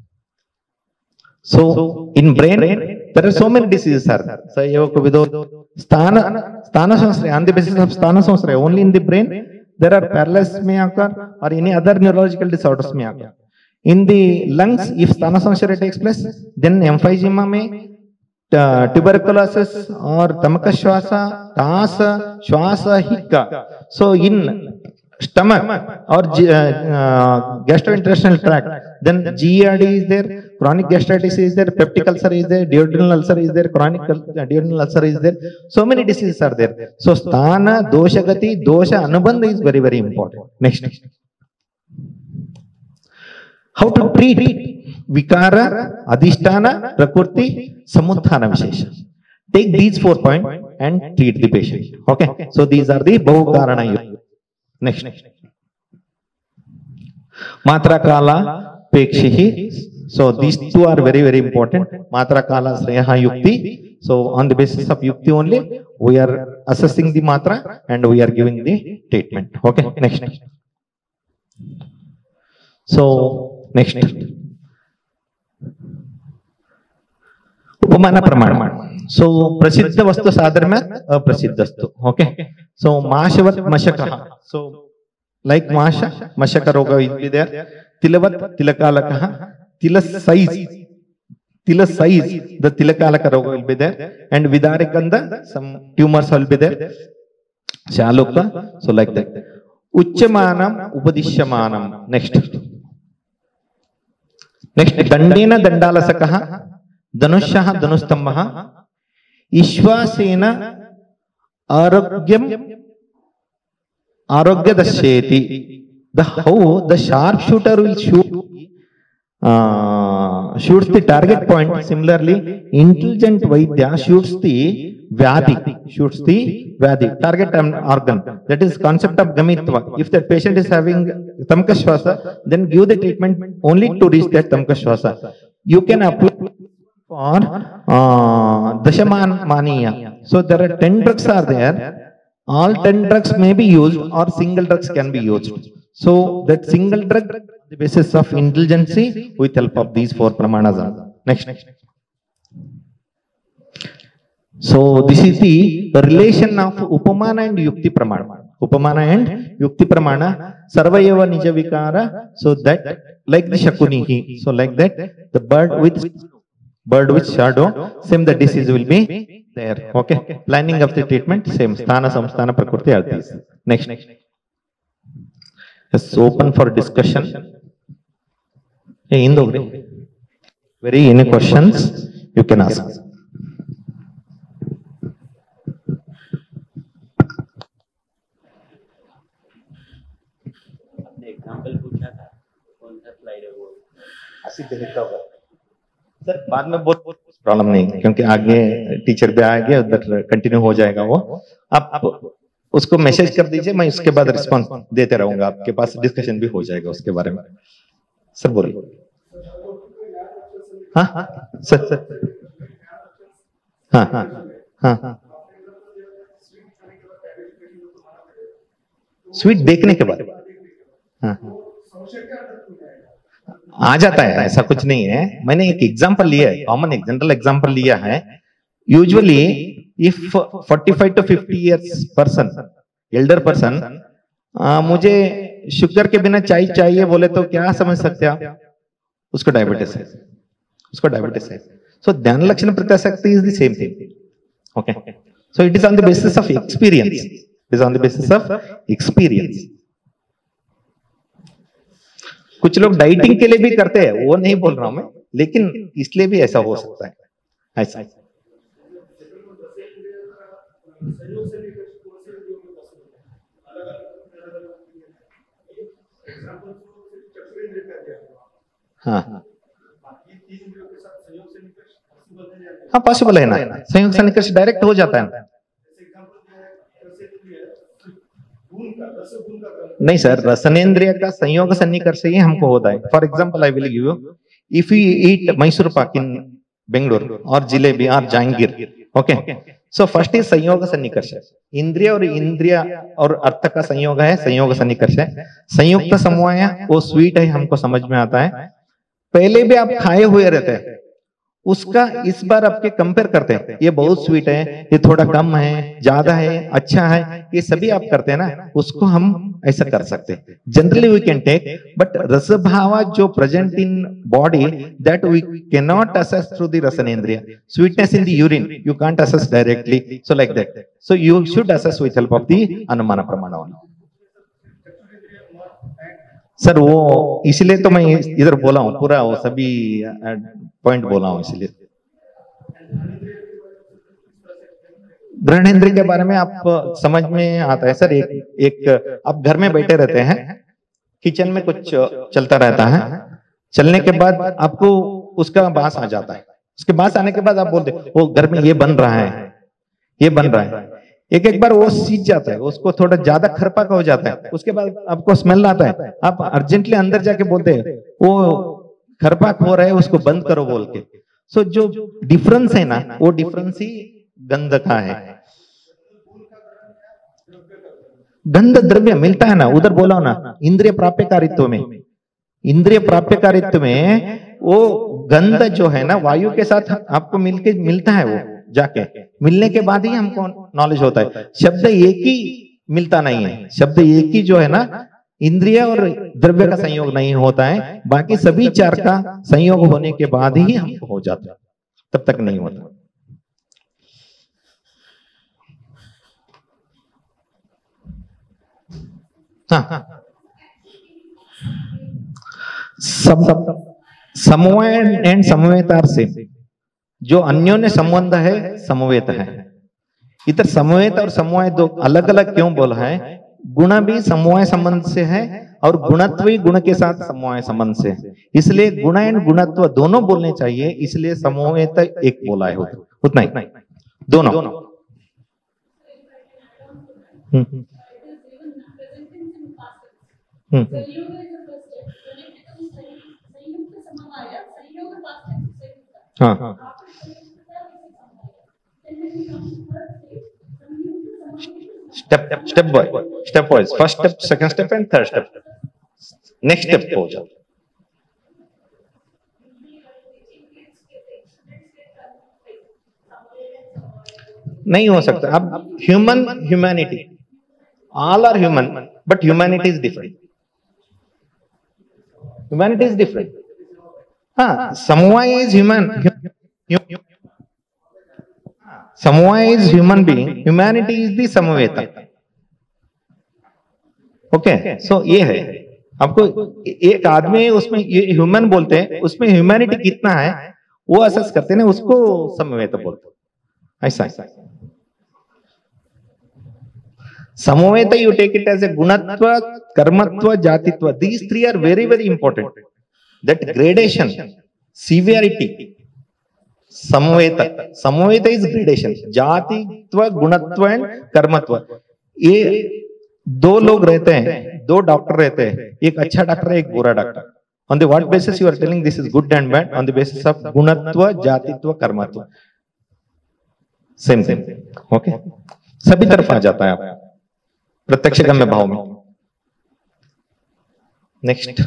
Speaker 1: So in brain there are so many diseases, sir. Sayeva kupido sthana sthana samsraya, on the basis of sthana samsraya only in the brain there are paralysis may occur or any other neurological disorders may occur. In the lungs, if sthana samsraya takes place, then emphysema may, uh, tuberculosis or tamaka shwasa, tasa, shwasa, hikka. So in stomach or uh, uh, gastrointestinal tract, then G E R D is there, chronic gastritis is there, peptic ulcer is there, duodenal ulcer is there, chronic uh, duodenal ulcer is there. So many diseases are there. So sthana, dosha gati, dosha anubandha is very very important. Next. How to treat vikara, adhisthana, prakriti, samutthana vishesha. Take these four points and treat the patient. Okay. So these are the bahukarana. Next. Matra kala pekshihi. So these two are very very important. Matra kala sreha yukti. So on the basis of yukti only we are assessing the matra and we are giving the treatment. Okay. Next. So next. Upamana pramana. So prasiddha vastu sadharma aprasiddhastu. Okay. So mashavat mashakaha. So like masha, mashaka roga will be there. Tilavat tilakalakaha. Tila size. Tila size, the tilakalaka roga will be there. And vidarikanda, some tumors will be there. Shaluka. So like that. Uchamanam upadishyamanam. Next. Next. Dandena dandalasakaha. Danushaha danustambaha. Ishvasena Arogyam Arogya Dasheti. The how the sharpshooter will shoot uh, shoots the target point. Similarly, intelligent Vaidya shoots the Vyadhi, shoots the Vyadhi, target organ. That is concept of Gamitva. If that patient is having Tamka Shwasa, then give the treatment only to reach that Tamka Shwasa. You can apply for uh, Dashaman Maniya. So there are ten drugs are there. All ten drugs may be used or single drugs can be used. So that single drug on the basis of indulgency with help of these four pramanas. Next. So this is the relation of Upamana and Yukti Pramana. Upamana and Yukti Pramana. Sarvayeva Nija Vikara. So that like the Shakunihi. So like that the bird with bird with shadow, same the disease will be there. Okay. Planning of the treatment, same. Sthana, samsthana, prakriti are these. Next. It's open for discussion. Hey, Indogri. Very any questions you can ask.
Speaker 2: Example पूछा था कौन सा slide है वो
Speaker 1: अस्सी देखा होगा sir, बाद में बहुत बहुत प्रॉब्लम नहीं, क्योंकि आगे टीचर भी आएंगे, उधर कंटिन्यू हो जाएगा वो। आप उसको मैसेज कर दीजिए, मैं उसके बाद रिस्पांस देते रहूंगा, आपके पास डिस्कशन भी हो जाएगा उसके बारे में। सर बोलिए। हाँ हाँ सर सर हाँ हाँ हाँ स्वीट देखने के बाद हाँ आ जाता है, ऐसा कुछ नहीं है। मैंने एक एग्जांपल लिया है, कॉमन एक जनरल एग्जांपल लिया है। Usually if forty five to fifty years person, elder person, मुझे शुगर के बिना चाय चाहिए बोले तो क्या समझ सकते हैं आप? उसको डायबिटीज है, उसको डायबिटीज है। सो ध्यान लक्षण प्रत्याशक्ति is the same thing. Okay, so it is on the basis of experience, it is on the basis of experience. कुछ लोग डाइटिंग के लिए भी करते हैं, वो नहीं बोल रहा हूं मैं, लेकिन इसलिए भी ऐसा हो सकता है ऐसा। हाँ हाँ पॉसिबल है ना, संयोग सन्निकर्ष डायरेक्ट हो जाता है ना। नहीं सर, रसनेन्द्रिय का संयोग सन्निकर्ष ही हमको होता है। For example I will give you, if you eat Mysore pak in Bengaluru और जिलेबी और Jahangir, okay, so first is संयोग सन्निकर्ष। इंद्रिय और इंद्रिय और अर्थ का संयोग है, संयोग सन्निकर्ष है। संयुक्त समवाय वो स्वीट है, हमको समझ में आता है। पहले भी आप खाए हुए रहते हैं, उसका इस बार आपके कंपेयर करते हैं, ये बहुत स्वीट है, ये थोड़ा कम है, ज्यादा है, अच्छा है, ये सभी आप करते हैं ना, उसको हम ऐसा कर सकते हैं। Generally we can take, but रस भाव जो present in body that we can not assess through the रसनेन्द्रिय। Sweetness in the urine you can't assess directly, so like that, so you should assess with help of the अनुमान प्रमाण। Sir वो इसलिए तो मैं इधर बोला हूं, पूरा वो सभी पॉइंट बोला हूं इसलिए। ग्रहणेन्द्रिय के बारे में आप समझ में आता है सर। एक एक आप घर में बैठे रहते हैं, किचन में कुछ चलता रहता है, चलने के बाद आपको उसका बास आ जाता है, उसके बास आने के बाद आप बोलते वो घर में ये बन रहा है, ये बन रहा है। एक एक बार वो सीज जाता है, उसको थोड़ा ज्यादा खरपा का हो जाता है, उसके बाद आपको स्मेल आता है, आप अर्जेंटली अंदर जाके बोलते हैं वो खरपाक हो रहा है, उसको बंद करो बोल के। सो जो डिफरेंस है ना, वो डिफरेंस ही गंध का है। गंध द्रव्य मिलता है ना, उधर बोला ना, इंद्रिय प्राप्यकारित्व में, इंद्रिय प्राप्यकारित्व में वो गंध जो है ना, वायु के साथ आपको मिलके मिलता है, वो जाके मिलने के बाद ही हमको नॉलेज होता है। शब्द एक ही मिलता नहीं है, शब्द एक ही जो है ना, इंद्रिय और द्रव्य का संयोग नहीं होता है, बाकी सभी चार का संयोग होने के बाद ही हमको हो जाता है, तब तक नहीं होता। हाँ, सब समवाय एंड समवेतार से जो अन्योन्य संबंध है, समवेत है। इधर समवेत और समवाय दो अलग अलग क्यों बोला है? गुण भी समवाय संबंध से है और गुणत्व भी गुण के साथ समवाय संबंध से है, इसलिए गुण एंड गुणत्व दोनों बोलने चाहिए, इसलिए समवेत एक बोला है, उतना ही दोनों। हम्म हम्म हाँ हाँ, step step by step wise, first step, second step and third step, next step हो जाता। नहीं हो सकता। अब human humanity, all are human but humanity is different, humanity is different. हाँ, समवाय इज ह्यूमन, समवाय is human being, humanity is the समवेता। ओके, सो ये है आपको एक आदमी उसमें ह्यूमन बोलते हैं, उसमें ह्यूमैनिटी कितना है वो असेस करते हैं, उसको समवेत बोलते हैं। ऐसा ऐसा समवेत, you take it as a गुणत्व, कर्मत्व, जातित्व, these three are very very important. That gradation, severity, समवेत, समवेत इज ग्रेडेशन, जातित्व, गुणत्व एंड कर्मत्व। ये दो लोग रहते हैं, दो डॉक्टर रहते हैं, एक अच्छा डॉक्टर है, एक बुरा doctor. On the what basis you are telling this is good and bad? On the basis of गुणत्व, जातित्व, कर्मत्व, सेम सेम। ओके, सभी तरफ आ जाता है आप प्रत्यक्ष गम्य भाव में। नेक्स्ट,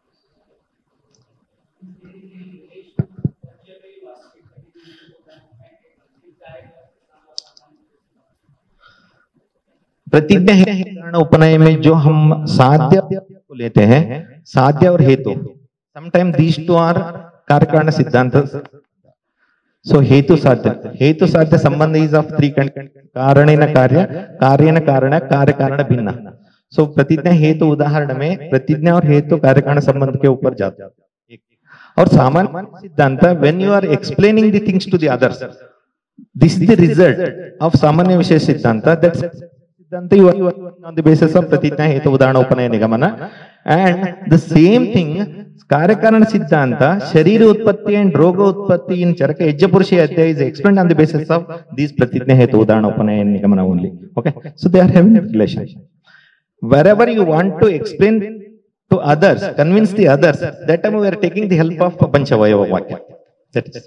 Speaker 1: प्रतिज्ञा है उपनय में जो हम साध्य को लेते हैं, साध्य और हेतु, Sometimes these two are Karyakarana Siddhanta. So Hetu Sadhya. Hetu Sadhya Sambandha is of three kinds. Karanena Karya, Karyena Karana, Karya Karana Bhinna. So प्रतिज्ञा हेतु उदाहरण में प्रतिज्ञा और हेतु कार्यकारण संबंध के ऊपर जाता है और सामान्य सिद्धांत when you are explaining the things to the others, this is the result of सामान्य विषय सिद्धांत. That सिद्धांत you are on the basis of प्रतिज्ञा हेतु उदाहरण उपनय निगमन, and the same thing कार्यकारण सिद्धांत शरीर उत्पत्ति and रोग उत्पत्ति in चरक यज्ञपुरुषे अध्याय is explained on the basis of these प्रतिज्ञा हेतु उदाहरण उपनय निगमन only. Okay, so they are having a relation. Wherever you want to explain to others, convince the others, that time we are taking the help of Panchavayava Vakya. That is.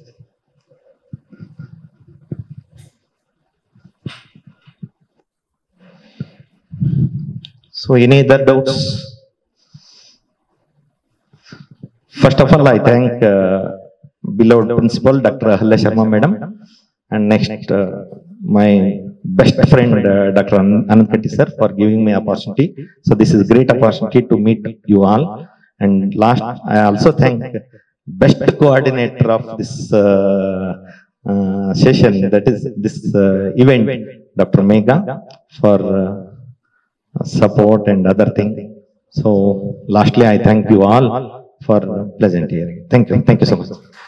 Speaker 1: So, any other doubts? First of all, I thank uh, beloved principal, Doctor Ahalya Sharma Madam, and next uh, my best friend uh, Doctor Anand Katti sir for giving me opportunity. So this is great opportunity to meet you all. And last, I also thank best coordinator of this uh, uh, session, that is this uh, event, Doctor Megha, for uh, support and other thing. So lastly, I thank you all for pleasant hearing. Thank you. Thank you so much.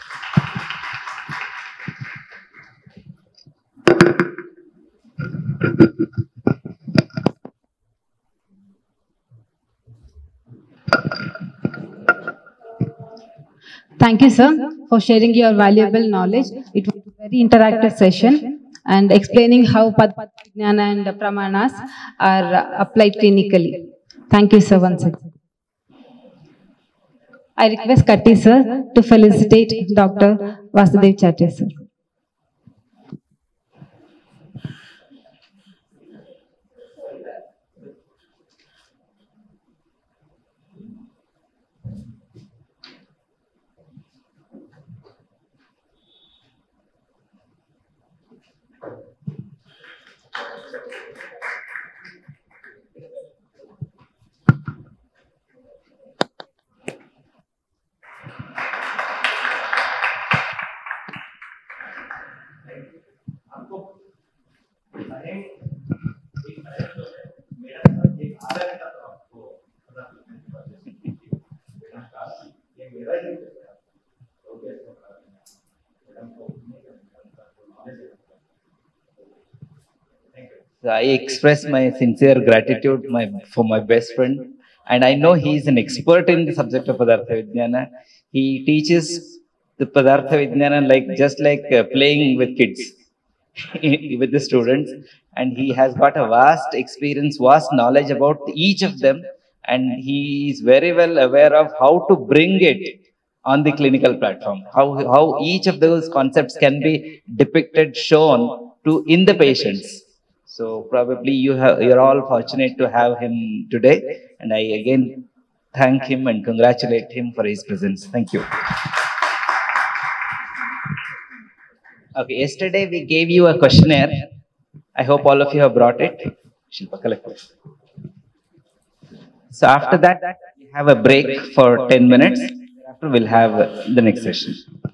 Speaker 3: Thank you, sir, for sharing your valuable knowledge. It was a very interactive session and explaining how Padma Vijnana and Pramanas are applied clinically. Thank you, sir, once again. I request Katti, sir, to felicitate Doctor Vasudev Chatya, sir.
Speaker 4: I express my sincere gratitude my, for my best friend, and I know he is an expert in the subject of Padartha Vijnana. He teaches the Padartha Vijnana like just like uh, playing with kids, with the students, and he has got a vast experience, vast knowledge about each of them, and he is very well aware of how to bring it on the clinical platform, how, how each of those concepts can be depicted, shown to in the patients. So probably you have, you're all fortunate to have him today, and I again thank him and congratulate him for his presence. Thank you. Okay, yesterday we gave you a questionnaire. I hope all of you have brought it. Shilpa, collect it. So after that, we have a break for ten minutes. After we'll have the next session.